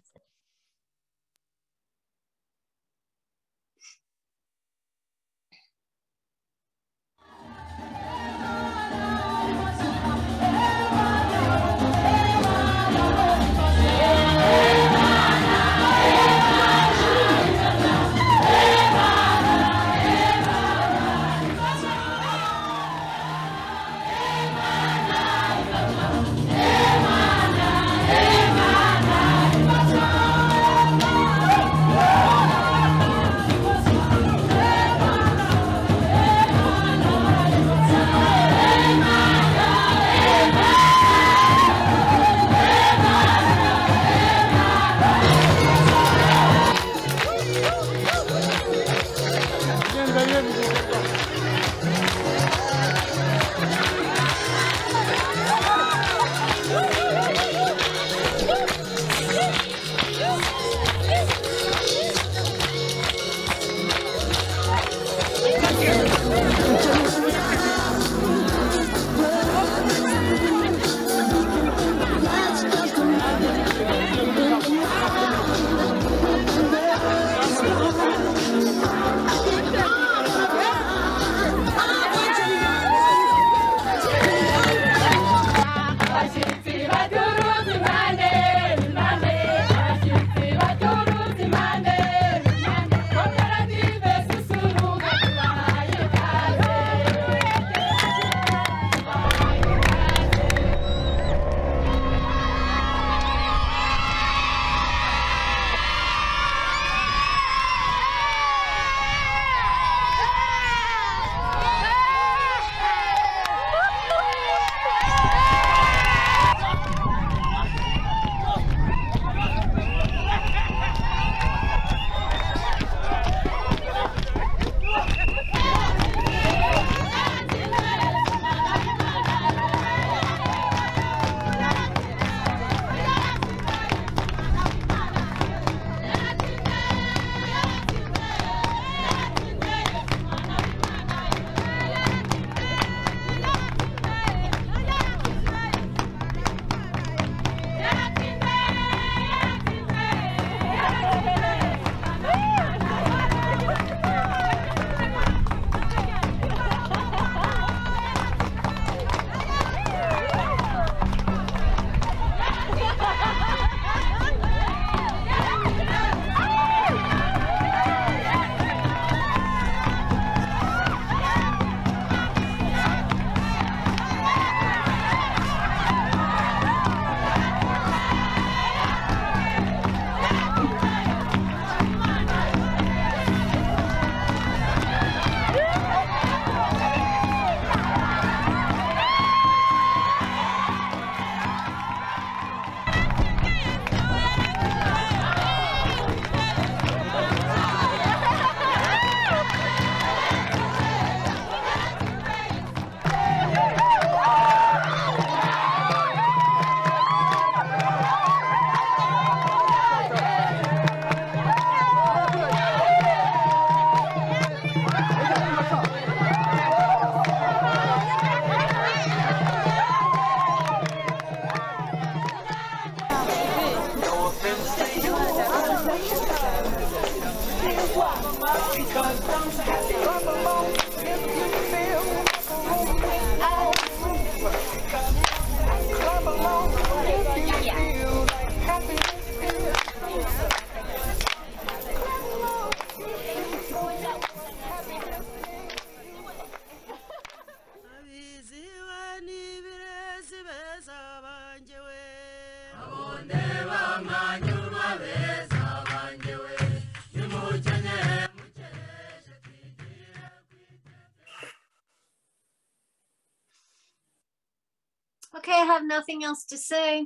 Okay, I have nothing else to say.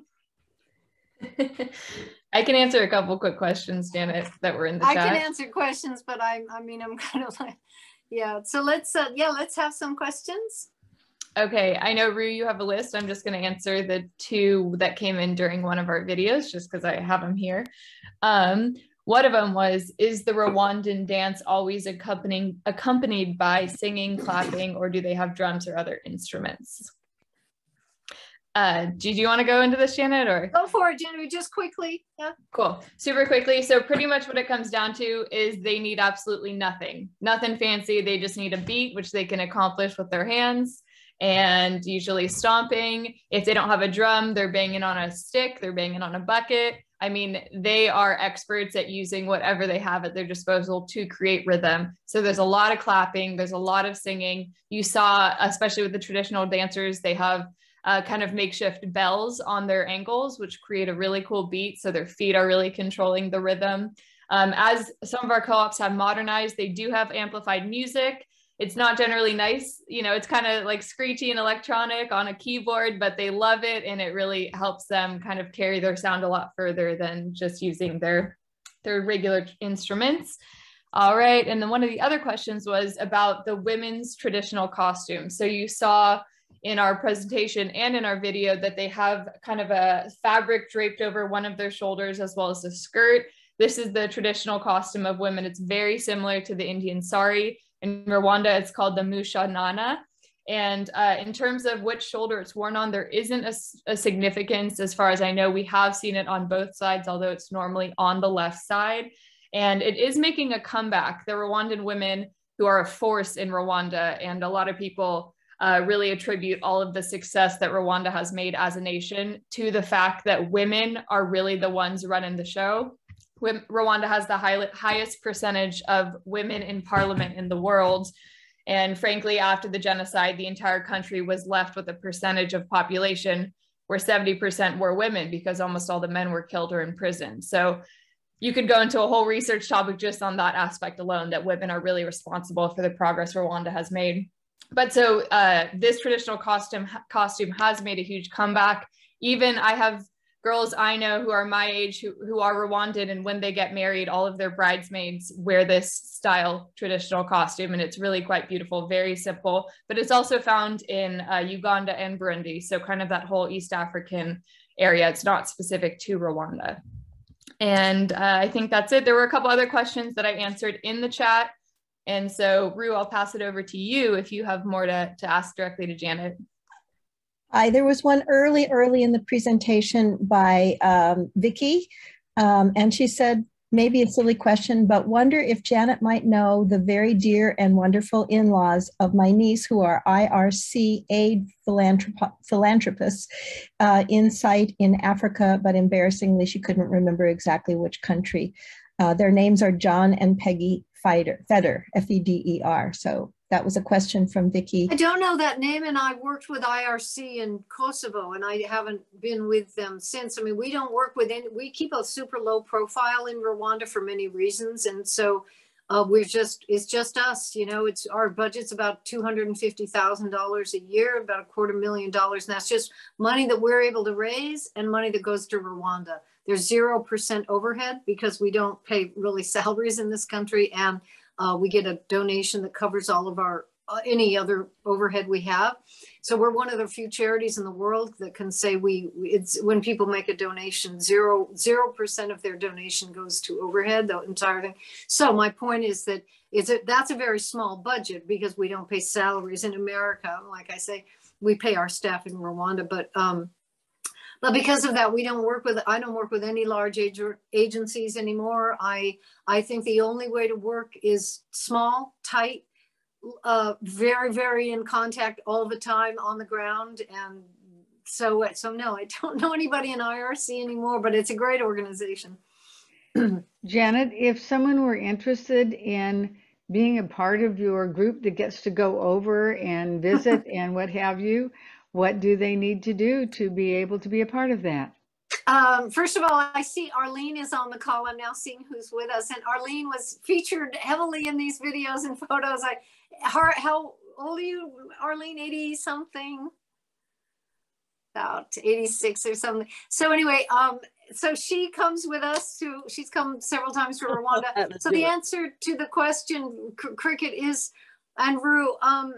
I can answer a couple quick questions, Janet, that were in the chat. I can answer questions, but I mean, I'm kind of like, yeah. So let's have some questions. Okay, I know, Rue, you have a list. I'm just going to answer the two that came in during one of our videos, just because I have them here. One of them was, is the Rwandan dance always accompanied by singing, clapping, or do they have drums or other instruments? Do you want to go into this, Janet, or? Go for it, Janet, just quickly. Yeah. Cool, super quickly. So pretty much what it comes down to is they need absolutely nothing fancy. They just need a beat, which they can accomplish with their hands, and usually stomping. If they don't have a drum, they're banging on a stick, they're banging on a bucket. I mean, they are experts at using whatever they have at their disposal to create rhythm. So there's a lot of clapping, there's a lot of singing. You saw, especially with the traditional dancers, they have kind of makeshift bells on their ankles, which create a really cool beat. So their feet are really controlling the rhythm. As some of our co-ops have modernized, they do have amplified music. It's not generally nice, you know, it's kind of like screechy and electronic on a keyboard, but they love it, and it really helps them kind of carry their sound a lot further than just using their regular instruments. All right, and then one of the other questions was about the women's traditional costumes. So you saw in our presentation and in our video that they have kind of a fabric draped over one of their shoulders as well as a skirt. This is the traditional costume of women. It's very similar to the Indian sari. In Rwanda, it's called the mushanana. And in terms of which shoulder it's worn on, there isn't a significance as far as I know. We have seen it on both sides, although it's normally on the left side. And it is making a comeback. The Rwandan women who are a force in Rwanda, and a lot of people really attribute all of the success that Rwanda has made as a nation to the fact that women are really the ones running the show. Rwanda has the highest percentage of women in parliament in the world. And frankly, after the genocide, the entire country was left with a percentage of population where 70% were women, because almost all the men were killed or in prison. So you could go into a whole research topic just on that aspect alone, that women are really responsible for the progress Rwanda has made. But so this traditional costume has made a huge comeback. Even I have girls I know who are my age who are Rwandan, and when they get married, all of their bridesmaids wear this style traditional costume, and it's really quite beautiful, very simple. But it's also found in Uganda and Burundi, so kind of that whole East African area. It's not specific to Rwanda. And I think that's it. There were a couple other questions that I answered in the chat. And so, Rue, I'll pass it over to you if you have more to ask directly to Janet. There was one early in the presentation by Vicky, and she said, maybe a silly question, but wonder if Janet might know the very dear and wonderful in-laws of my niece who are IRC aid philanthropists in site in Africa, but embarrassingly, she couldn't remember exactly which country. Their names are John and Peggy Feder, F-E-D-E-R. So that was a question from Vicky. I don't know that name, and I worked with IRC in Kosovo, and I haven't been with them since. I mean, we don't work with any, we keep a super low profile in Rwanda for many reasons. And so it's just us, you know, it's our budget's about $250,000 a year, about $250,000. And that's just money that we're able to raise and money that goes to Rwanda. There's 0% overhead because we don't pay really salaries in this country. And we get a donation that covers all of our any other overhead we have. So we're one of the few charities in the world that can say it's when people make a donation, 0% of their donation goes to overhead, the entire thing. So my point is that that's a very small budget because we don't pay salaries in America. Like I say, we pay our staff in Rwanda, but because of that, I don't work with any large agencies anymore. I think the only way to work is small, tight, very, very in contact all the time on the ground. And so no, I don't know anybody in IRC anymore, but it's a great organization. Janet, if someone were interested in being a part of your group that gets to go over and visit and what have you, what do they need to do to be able to be a part of that? First of all, I see Arlene is on the call. I'm now seeing who's with us. And Arlene was featured heavily in these videos and photos. How old are you, Arlene? 80 something? About 86 or something. So anyway, so she comes with us she's come several times to Rwanda. So the answer to the question, Cricket, is, and Rue,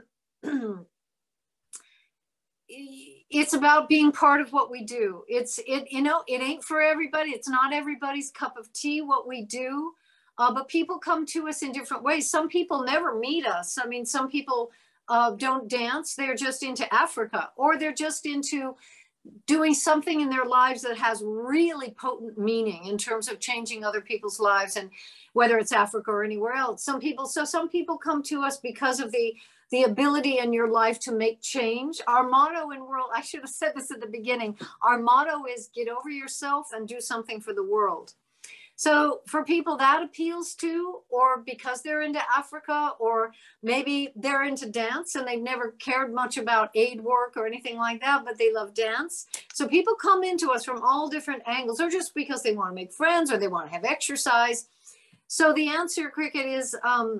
it's about being part of what we do. It ain't for everybody. It's not everybody's cup of tea, what we do. But people come to us in different ways. Some people never meet us. I mean, some people don't dance. They're just into Africa, or they're just into doing something in their lives that has really potent meaning in terms of changing other people's lives, and whether it's Africa or anywhere else. Some people come to us because of the ability in your life to make change. Our motto in world, I should have said this at the beginning, our motto is get over yourself and do something for the world. So for people that appeals to, or because they're into Africa, or maybe they're into dance and they've never cared much about aid work or anything like that, but they love dance. So people come into us from all different angles, or just because they want to make friends or they want to have exercise. So the answer, Cricket, is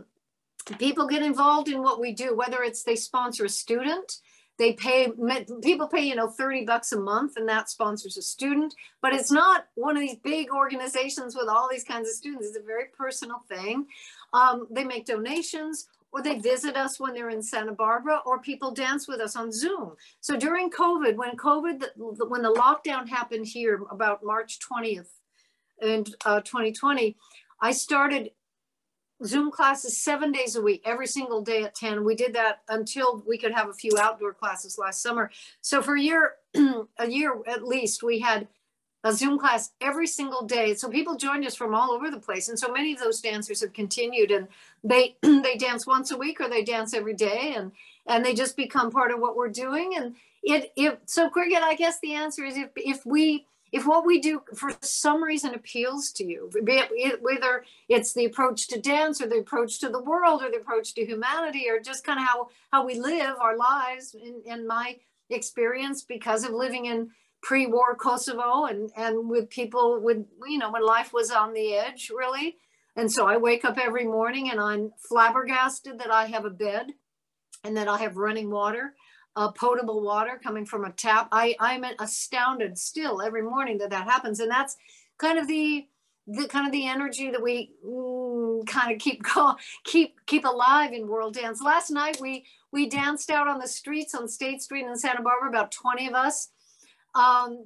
people get involved in what we do, whether it's they sponsor a student, people pay, $30 a month, and that sponsors a student. But it's not one of these big organizations with all these kinds of students. It's a very personal thing. They make donations, or they visit us when they're in Santa Barbara, or people dance with us on Zoom. So during COVID, when the lockdown happened here about March 20th in 2020, I started Zoom classes 7 days a week, every single day at 10. We did that until we could have a few outdoor classes last summer. So for a year at least, we had a Zoom class every single day. So people joined us from all over the place. And so many of those dancers have continued, and they dance once a week, or they dance every day, and they just become part of what we're doing. And so Cricket, I guess the answer is if what we do for some reason appeals to you, whether it's the approach to dance, or the approach to the world, or the approach to humanity, or just kind of how we live our lives, in my experience, because of living in pre-war Kosovo and with people when life was on the edge, really. And so I wake up every morning and I'm flabbergasted that I have a bed and that I have running water. Potable water coming from a tap. I'm astounded still every morning that happens, and that's kind of the energy that we kind of keep alive in world dance. Last night we danced out on the streets on State Street in Santa Barbara, about 20 of us, and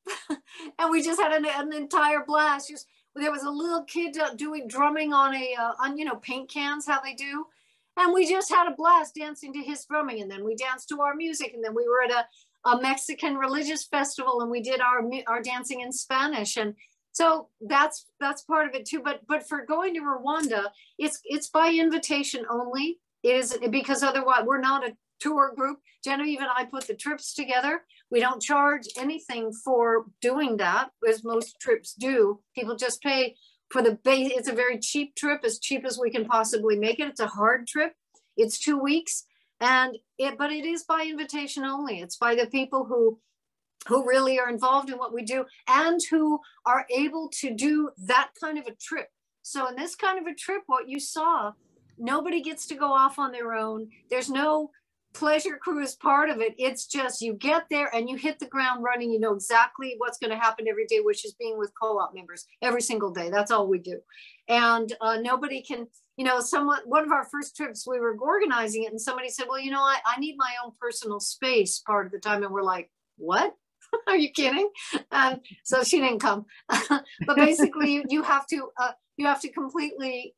we just had an entire blast. There was a little kid drumming on paint cans, how they do. And we just had a blast dancing to his drumming, and then we danced to our music, and then we were at a Mexican religious festival, and we did our dancing in Spanish, and so that's part of it too. But for going to Rwanda, it's by invitation only. It is, because otherwise we're not a tour group. Genevieve and I put the trips together. We don't charge anything for doing that, as most trips do. People just pay for the base. It's a very cheap trip, as cheap as we can possibly make it. It's a hard trip. It's 2 weeks, but it is by invitation only. It's by the people who really are involved in what we do, and who are able to do that kind of a trip. So in this kind of a trip, what you saw, nobody gets to go off on their own. There's no pleasure cruise part of it. It's just, you get there and you hit the ground running. You know exactly what's going to happen every day, which is being with co-op members every single day. That's all we do. And nobody can, one of our first trips, we were organizing it, and somebody said, well, I need my own personal space part of the time. And we're like, what? Are you kidding? So she didn't come. But basically you have to completely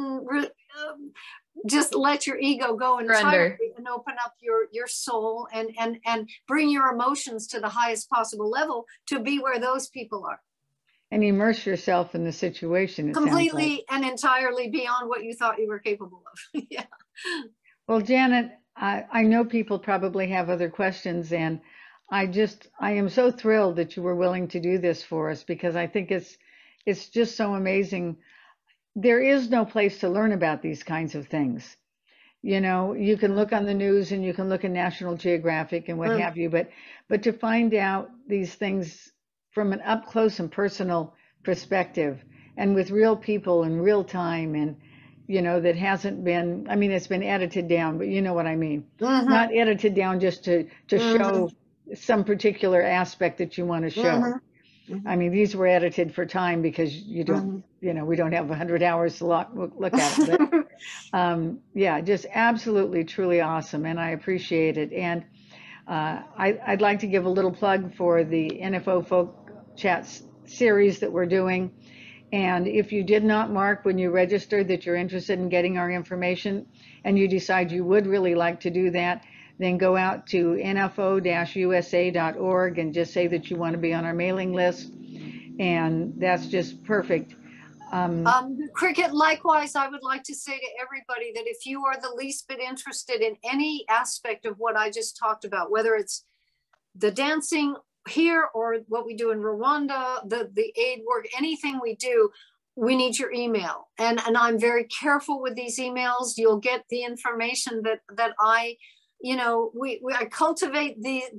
just let your ego go entirely and open up your soul and bring your emotions to the highest possible level to be where those people are. And immerse yourself in the situation. Completely and entirely beyond what you thought you were capable of. Yeah. Well, Janet, I know people probably have other questions, and I am so thrilled that you were willing to do this for us, because I think it's just so amazing. There is no place to learn about these kinds of things. You can look on the news, and you can look at National Geographic and what have you, but to find out these things from an up close and personal perspective, and with real people in real time, and that hasn't been, I mean, it's been edited down, but you know what I mean. Not edited down just to show some particular aspect that you want to show. I mean, these were edited for time because we don't have 100 hours to look at it. But yeah, just absolutely, truly awesome. And I appreciate it. And I'd like to give a little plug for the NFO Folk Chat series that we're doing. And if you did not mark when you registered that you're interested in getting our information, and you decide you would really like to do that, then go out to nfo-usa.org and just say that you want to be on our mailing list. And that's just perfect. Cricket, likewise, I would like to say to everybody that if you are the least bit interested in any aspect of what I just talked about, whether it's the dancing here or what we do in Rwanda, the aid work, anything we do, we need your email. And I'm very careful with these emails. You'll get the information that I I cultivate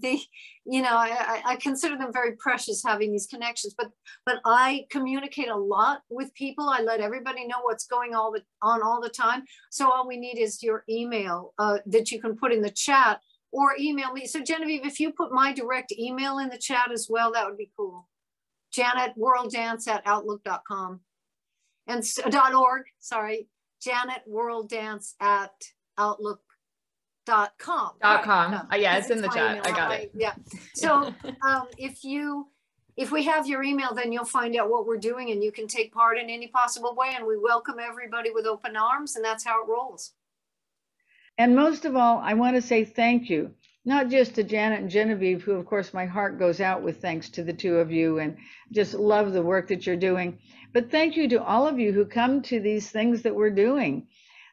I consider them very precious, having these connections, but I communicate a lot with people. I let everybody know what's going on all the time. So all we need is your email that you can put in the chat, or email me. So Genevieve, if you put my direct email in the chat as well, that would be cool. JanetWorldDance@outlook.com and .org, sorry, JanetWorldDance@outlook.com. .com. Yeah, it's in the chat. I got it. Yeah. So if we have your email, then you'll find out what we're doing, and you can take part in any possible way. And we welcome everybody with open arms, and that's how it rolls. And most of all, I want to say thank you, not just to Janet and Genevieve, who of course my heart goes out with thanks to the two of you, and just love the work that you're doing, but thank you to all of you who come to these things that we're doing.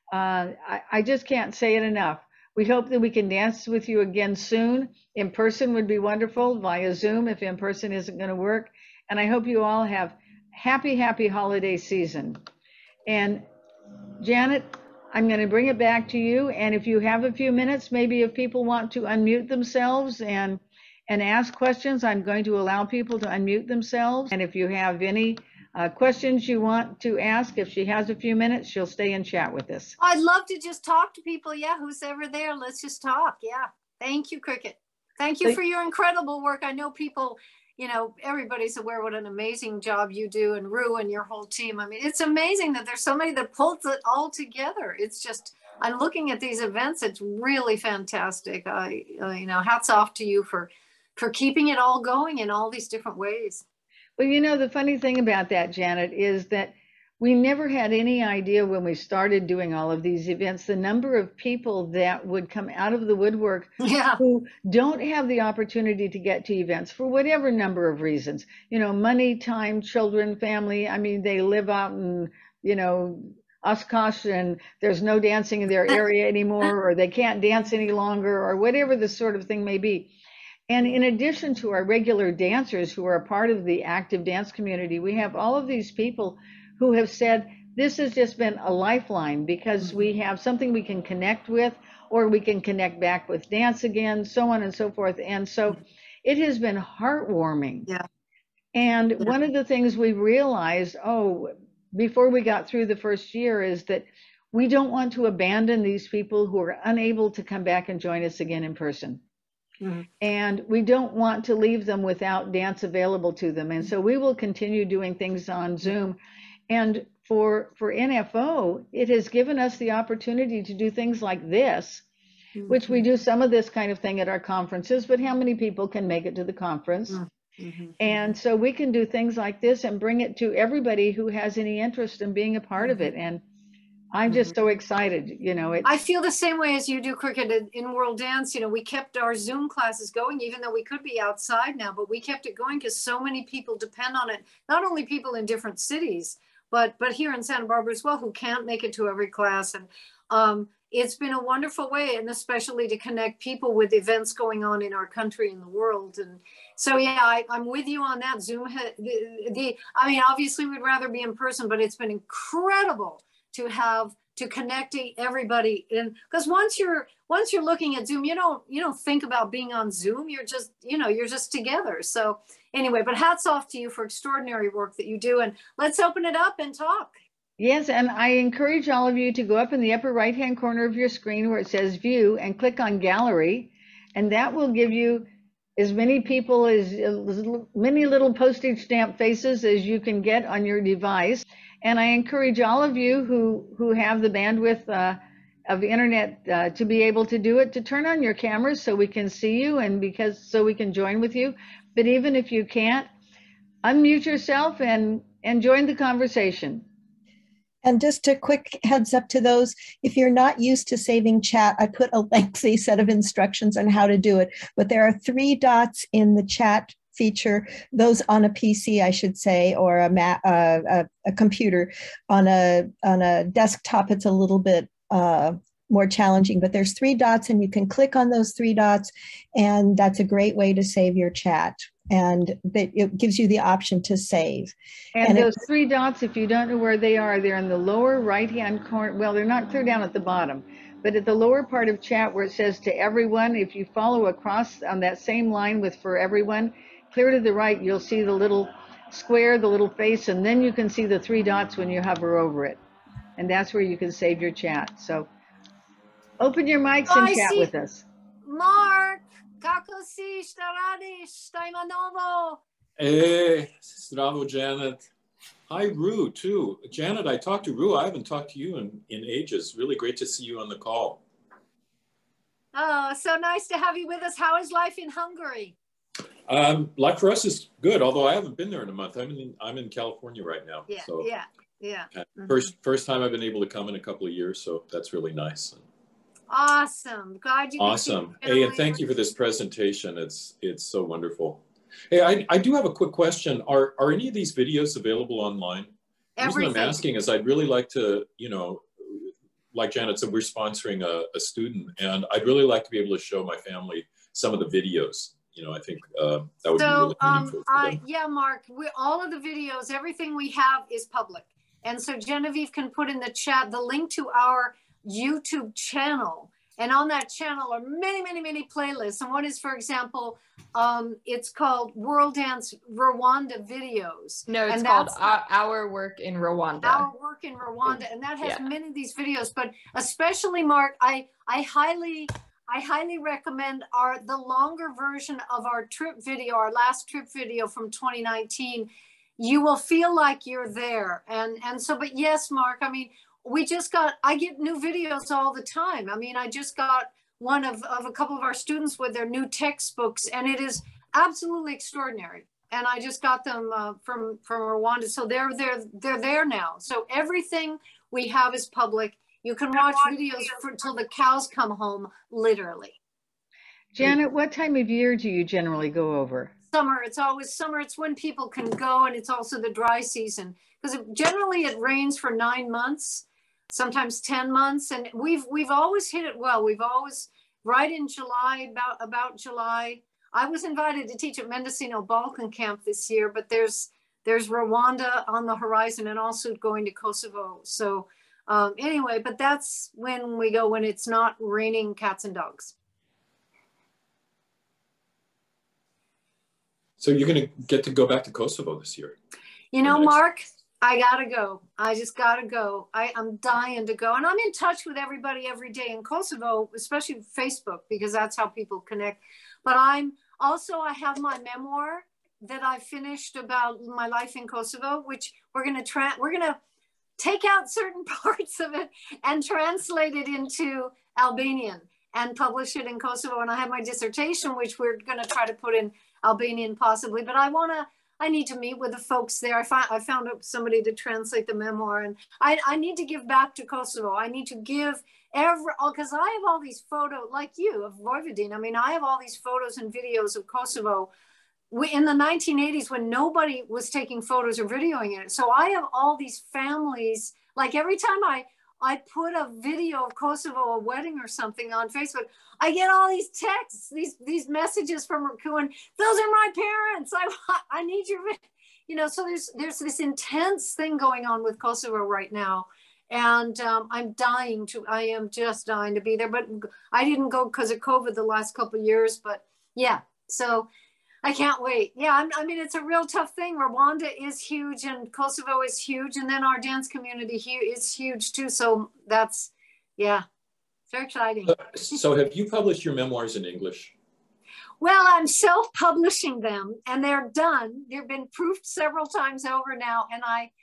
I just can't say it enough. We hope that we can dance with you again soon. In person would be wonderful, via Zoom if in person isn't going to work. And I hope you all have happy holiday season. And Janet, I'm going to bring it back to you. And if you have a few minutes, maybe if people want to unmute themselves and ask questions, I'm going to allow people to unmute themselves. And if you have any questions you want to ask, if she has a few minutes, she'll stay and chat with us. I'd love to just talk to people. Yeah, who's ever there. Let's just talk. Yeah. Thank you, Cricket. Thank you for your incredible work. I know people, everybody's aware what an amazing job you do, and Rue and your whole team. I mean, it's amazing that there's somebody that pulls it all together. It's just, I'm looking at these events. It's really fantastic. Hats off to you for keeping it all going in all these different ways. Well, the funny thing about that, Janet, is that we never had any idea when we started doing all of these events, the number of people that would come out of the woodwork who don't have the opportunity to get to events for whatever number of reasons, money, time, children, family. I mean, they live out in, Oshkosh and there's no dancing in their area anymore, or they can't dance any longer, or whatever the sort of thing may be. And in addition to our regular dancers who are a part of the active dance community, we have all of these people who have said, this has just been a lifeline because we have something we can connect with, or we can connect back with dance again, so on and so forth. And so it has been heartwarming. Yeah. And one of the things we realized, before we got through the first year, is that we don't want to abandon these people who are unable to come back and join us again in person. And we don't want to leave them without dance available to them. And so we will continue doing things on Zoom. And for NFO, it has given us the opportunity to do things like this, which we do some of this kind of thing at our conferences, but how many people can make it to the conference? And so we can do things like this and bring it to everybody who has any interest in being a part of it. And I'm just so excited, I feel the same way as you do, Cricket. In World Dance, we kept our Zoom classes going, even though we could be outside now, but we kept it going because so many people depend on it. Not only people in different cities, but here in Santa Barbara as well, who can't make it to every class. And it's been a wonderful way, and especially to connect people with events going on in our country and the world. And so, yeah, I'm with you on that. Zoom, obviously we'd rather be in person, but it's been incredible to have to connecting everybody. And because once you're looking at Zoom, you don't think about being on Zoom. You're just, you're just together. So anyway, but hats off to you for extraordinary work that you do. And let's open it up and talk. Yes, and I encourage all of you to go up in the upper right-hand corner of your screen where it says View and click on Gallery, and that will give you as many people, as many little postage stamp faces as you can get on your device. And I encourage all of you who have the bandwidth of the internet to be able to do it, to turn on your cameras so we can see you and so we can join with you. But even if you can't, unmute yourself and join the conversation. And just a quick heads up to those, if you're not used to saving chat, I put a lengthy set of instructions on how to do it, but there are 3 dots in the chat feature, those on a PC, I should say, or a computer. On a desktop, it's a little bit more challenging, but there's 3 dots and you can click on those 3 dots, and that's a great way to save your chat. And it gives you the option to save. And those 3 dots, if you don't know where they are, they're in the lower right-hand corner. Well, they're not clear down at the bottom, but at the lower part of chat where it says to everyone, if you follow across on that same line with for everyone, clear to the right, you'll see the little square, the little face, and then you can see the 3 dots when you hover over it. And that's where you can save your chat. So open your mics and chat with us. Mark, kako si, šta radiš, šta ima novo? Hey, zdravo, Janet. Hi, Rue, too. Janet, I talked to Rue. I haven't talked to you in ages. Really great to see you on the call. Oh, so nice to have you with us. How is life in Hungary? Life for us is good, although I haven't been there in a month. I'm in California right now. Yeah, so yeah. First time I've been able to come in a couple of years, so that's really nice. Awesome. Glad you. Awesome. Hey, and thank you for this presentation. It's so wonderful. Hey, I do have a quick question. Are any of these videos available online? The reason I'm asking is I'd really like to, like Janet said, we're sponsoring a student, and I'd really like to be able to show my family some of the videos. I think that would be really meaningful for them. Yeah, Mark, all of the videos, everything we have is public. And so Genevieve can put in the chat the link to our YouTube channel. And on that channel are many, many, many playlists. And one is, for example, it's called World Dance Rwanda Videos. No, it's called Our Work in Rwanda. Our Work in Rwanda. And that has many of these videos. But especially, Mark, I highly recommend the longer version of our trip video, our last trip video from 2019. You will feel like you're there. And so, but yes, Mark, I mean, I get new videos all the time. I mean, I just got one of a couple of our students with their new textbooks, and it is absolutely extraordinary. And I just got them from Rwanda. So they're there now. So everything we have is public. You can watch videos until the cows come home, literally. Janet, what time of year do you generally go over? Summer. It's always summer. It's when people can go, and it's also the dry season. Because generally it rains for 9 months, sometimes 10 months. And we've always hit it well. We've always, right in July, about July. I was invited to teach at Mendocino Balkan Camp this year, but there's Rwanda on the horizon and also going to Kosovo. So anyway, but that's when we go, when it's not raining cats and dogs. So you're going to get to go back to Kosovo this year? Mark, I got to go. I just got to go. I'm dying to go. And I'm in touch with everybody every day in Kosovo, especially Facebook, because that's how people connect. But I have my memoir that I finished about my life in Kosovo, which we're going to take out certain parts of it and translate it into Albanian and publish it in Kosovo. And I have my dissertation, which we're going to try to put in Albanian possibly, but I need to meet with the folks there. I found somebody to translate the memoir, and I need to give back to Kosovo. I need to give because I have all these photos, like you, of Vojvodina. I mean, I have all these photos and videos of Kosovo in the 1980s when nobody was taking photos or videoing it. So I have all these families, like every time I put a video of Kosovo, a wedding or something on Facebook, I get all these texts, these messages from Rakuan. Those are my parents. I need your, so there's this intense thing going on with Kosovo right now. And I am just dying to be there, but I didn't go because of COVID the last couple of years, but yeah, so I can't wait. Yeah, I mean, it's a real tough thing. Rwanda is huge and Kosovo is huge. And then our dance community here is huge too. So that's, yeah, very exciting. So have you published your memoirs in English? Well, I'm self-publishing them and they're done. They've been proofed several times over now. And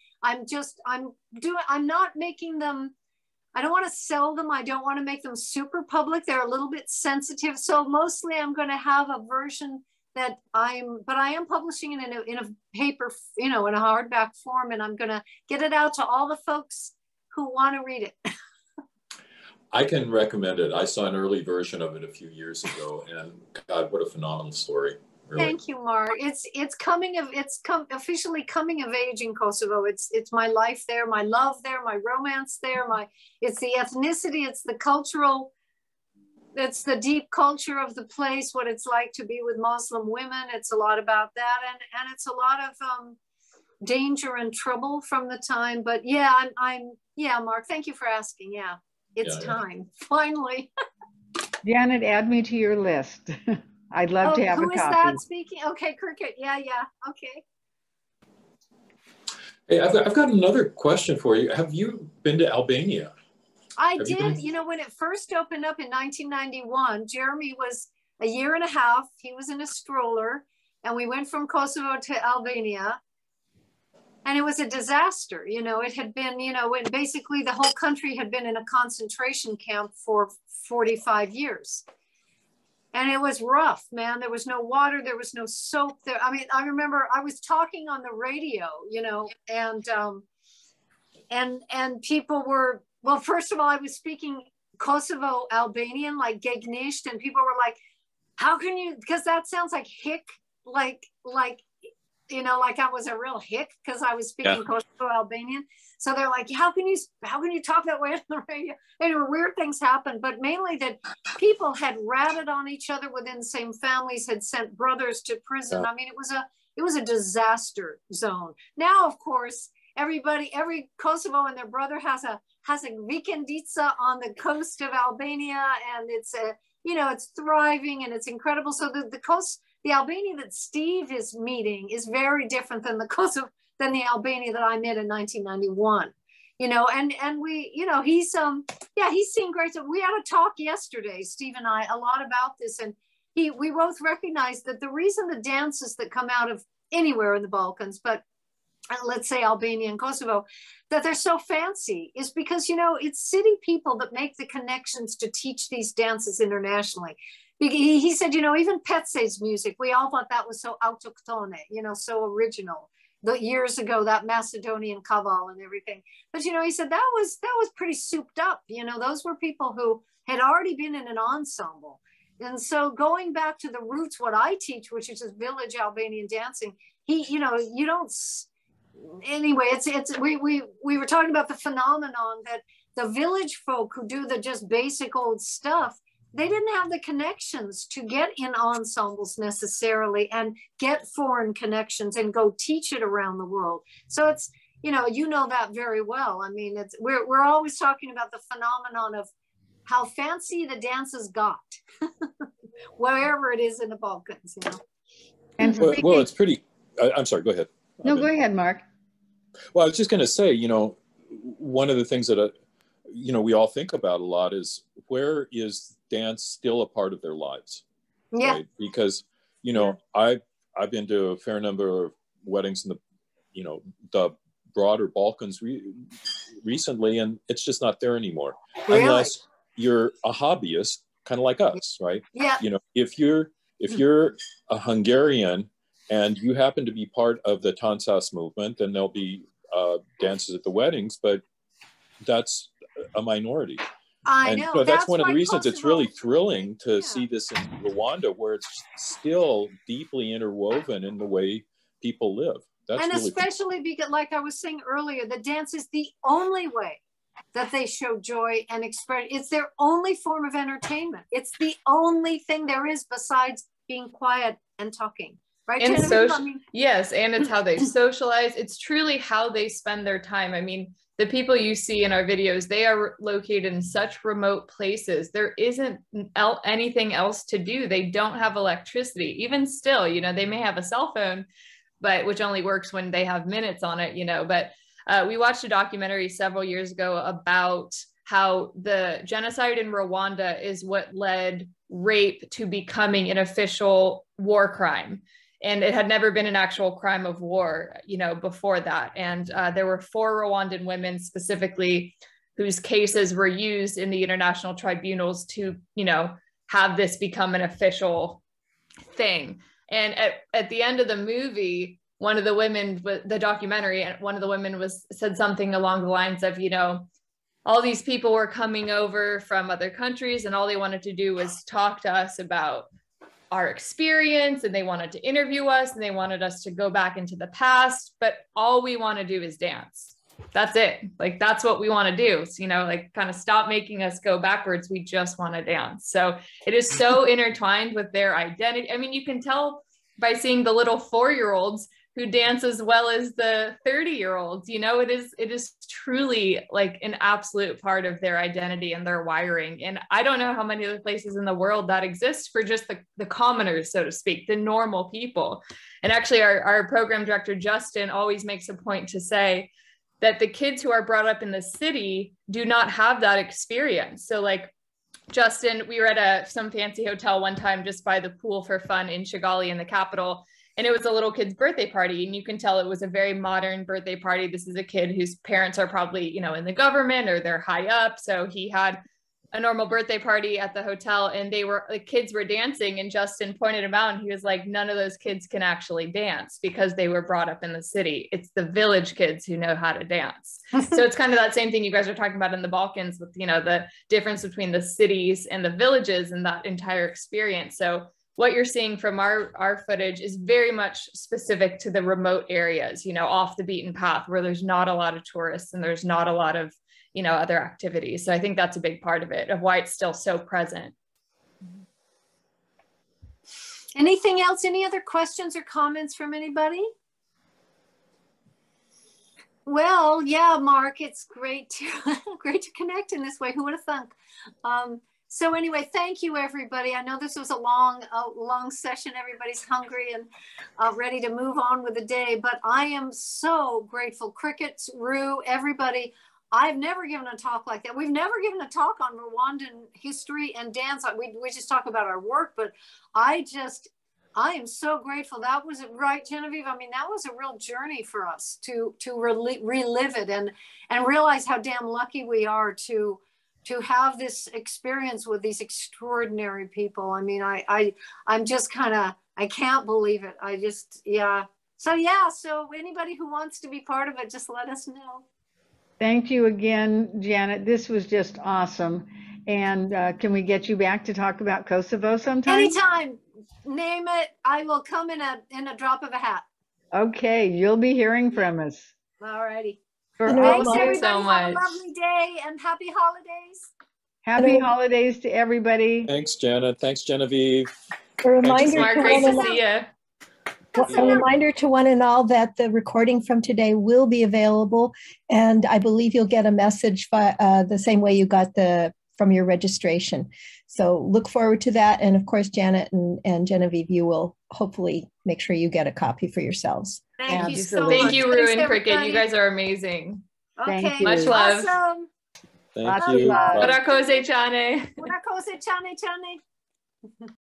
I'm not making them, I don't want to sell them. I don't want to make them super public. They're a little bit sensitive. So mostly I'm going to have a version that I am publishing it in a paper, in a hardback form. And I'm going to get it out to all the folks who want to read it. I can recommend it. I saw an early version of it a few years ago, and God, what a phenomenal story! Really. Thank you, Mar. It's officially coming of age in Kosovo. It's my life there, my love there, my romance there. It's the ethnicity, it's the cultural, it's the deep culture of the place. What it's like to be with Muslim women. It's a lot about that, and it's a lot of danger and trouble from the time. But yeah, yeah, Mark. Thank you for asking. Yeah. It's time, finally. Janet, add me to your list. I'd love to have a copy. Who is that speaking? Okay, Cricket. Yeah, okay. Hey, I've got another question for you. Have you been to Albania? I did. When it first opened up in 1991, Jeremy was a year and a half. He was in a stroller, and we went from Kosovo to Albania. And it was a disaster. It had been, when basically the whole country had been in a concentration camp for 45 years. And it was rough, man. There was no water. There was no soap there. I mean, I remember I was talking on the radio, and people were, well, first of all, I was speaking Kosovo Albanian, like Gegnisht, and people were like, how can you, because that sounds like hick, like I was a real hick because I was speaking Kosovo Albanian. So they're like, how can you talk that way on the radio? Anyway, weird things happened, but mainly that people had ratted on each other within the same families, had sent brothers to prison. I mean, it was a disaster zone. Now, of course, every Kosovo and their brother has a vikendica on the coast of Albania, and it's it's thriving and it's incredible. So the Albania that Steve is meeting is very different than the Albania that I met in 1991. And we, he's seen great stuff. We had a talk yesterday, Steve and I, a lot about this, and we both recognized that the reason the dances that come out of anywhere in the Balkans, but let's say Albania and Kosovo, that they're so fancy is because, it's city people that make the connections to teach these dances internationally. He said, even Petse's music, we all thought that was so autochtone, so original. The years ago, that Macedonian kaval and everything. But, he said that was pretty souped up. Those were people who had already been in an ensemble. And so going back to the roots, what I teach, which is just village Albanian dancing, you don't, anyway, we were talking about the phenomenon that the village folk who do the just basic old stuff, they didn't have the connections to get in ensembles necessarily and get foreign connections and go teach it around the world. So it's, that very well. I mean, we're always talking about the phenomenon of how fancy the dances got, wherever it is in the Balkans, And well, it's pretty, I'm sorry, go ahead. No, go ahead, Mark. Well, I was just going to say, one of the things that, we all think about a lot is where is dance still a part of their lives? Yeah. Right? Because, I've been to a fair number of weddings in the broader Balkans recently, and it's just not there anymore. Really? Unless you're a hobbyist, kind of like us, right? Yeah. If you're a Hungarian and you happen to be part of the Tancas movement, then there'll be dances at the weddings, but that's a minority. I and know. So that's one of the reasons Kosovo, it's really thrilling to see this in Rwanda, where it's still deeply interwoven in the way people live. That's and really especially because, like I was saying earlier, the dance is the only way that they show joy and express. It's their only form of entertainment. It's the only thing there is besides being quiet and talking. Right, And Genevieve? yes, and it's how they socialize. It's truly how they spend their time. I mean, the people you see in our videos, they are located in such remote places. There isn't anything else to do. They don't have electricity. Even still, you know, they may have a cell phone, but which only works when they have minutes on it, you know. But we watched a documentary several years ago about how the genocide in Rwanda is what led rape to becoming an official war crime. And it had never been an actual crime of war, you know, before that. And there were 4 Rwandan women specifically whose cases were used in the international tribunals to, you know, have this become an official thing. And at the end of the movie, one of the women, the documentary, and one of the women said something along the lines of, you know, all these people were coming over from other countries and all they wanted to do was talk to us about our experience, and they wanted to interview us and they wanted us to go back into the past, but all we want to do is dance. That's it. Like, that's what we want to do. So, you know, like, kind of stop making us go backwards. We just want to dance. So it is so intertwined with their identity. I mean, you can tell by seeing the little 4-year-olds who dance as well as the 30-year-olds, you know, it is truly like an absolute part of their identity and their wiring. And I don't know how many other places in the world that exists for just the commoners, so to speak, the normal people. And actually our program director, Justin, always makes a point to say that the kids who are brought up in the city do not have that experience. So like, Justin, we were at some fancy hotel one time just by the pool for fun in Kigali in the capital. And it was a little kid's birthday party. And you can tell it was a very modern birthday party. This is a kid whose parents are probably, you know, in the government or they're high up. So he had a normal birthday party at the hotel and the kids were dancing, and Justin pointed him out and he was like, none of those kids can actually dance because they were brought up in the city. It's the village kids who know how to dance. So it's kind of that same thing you guys are talking about in the Balkans with, you know, the difference between the cities and the villages and that entire experience. So what you're seeing from our footage is very much specific to the remote areas, you know, off the beaten path where there's not a lot of tourists and there's not a lot of, you know, other activities. So I think that's a big part of it, of why it's still so present. Anything else? Any other questions or comments from anybody? Well, yeah, Mark, it's great to connect in this way. Who would have thunk? So anyway, thank you, everybody. I know this was a long session. Everybody's hungry and ready to move on with the day, but I am so grateful. Crickets, Rue, everybody. I've never given a talk like that. We've never given a talk on Rwandan history and dance. We just talk about our work, but I am so grateful. That was right, Genevieve. I mean, that was a real journey for us to relive it and realize how damn lucky we are to have this experience with these extraordinary people. I mean, I'm just kind of, I can't believe it. Yeah. So anybody who wants to be part of it, just let us know. Thank you again, Janet. This was just awesome. And can we get you back to talk about Kosovo sometime? Anytime. Name it. I will come in a drop of a hat. Okay. You'll be hearing from us. All righty. Thanks everybody so much. Have a lovely day and happy holidays. Happy holidays to everybody. Thanks, Janet. Thanks, Genevieve. A reminder, Mark, great to see you. A reminder to one and all that the recording from today will be available, and I believe you'll get a message the same way you got from your registration. So look forward to that, and of course, Janet and Genevieve, you will hopefully make sure you get a copy for yourselves. Thank you so much. Thank you, Rue and Cricket. You guys are amazing. Okay. Much love. Awesome. Thank you. Urakoze chane. Urakoze chane chane.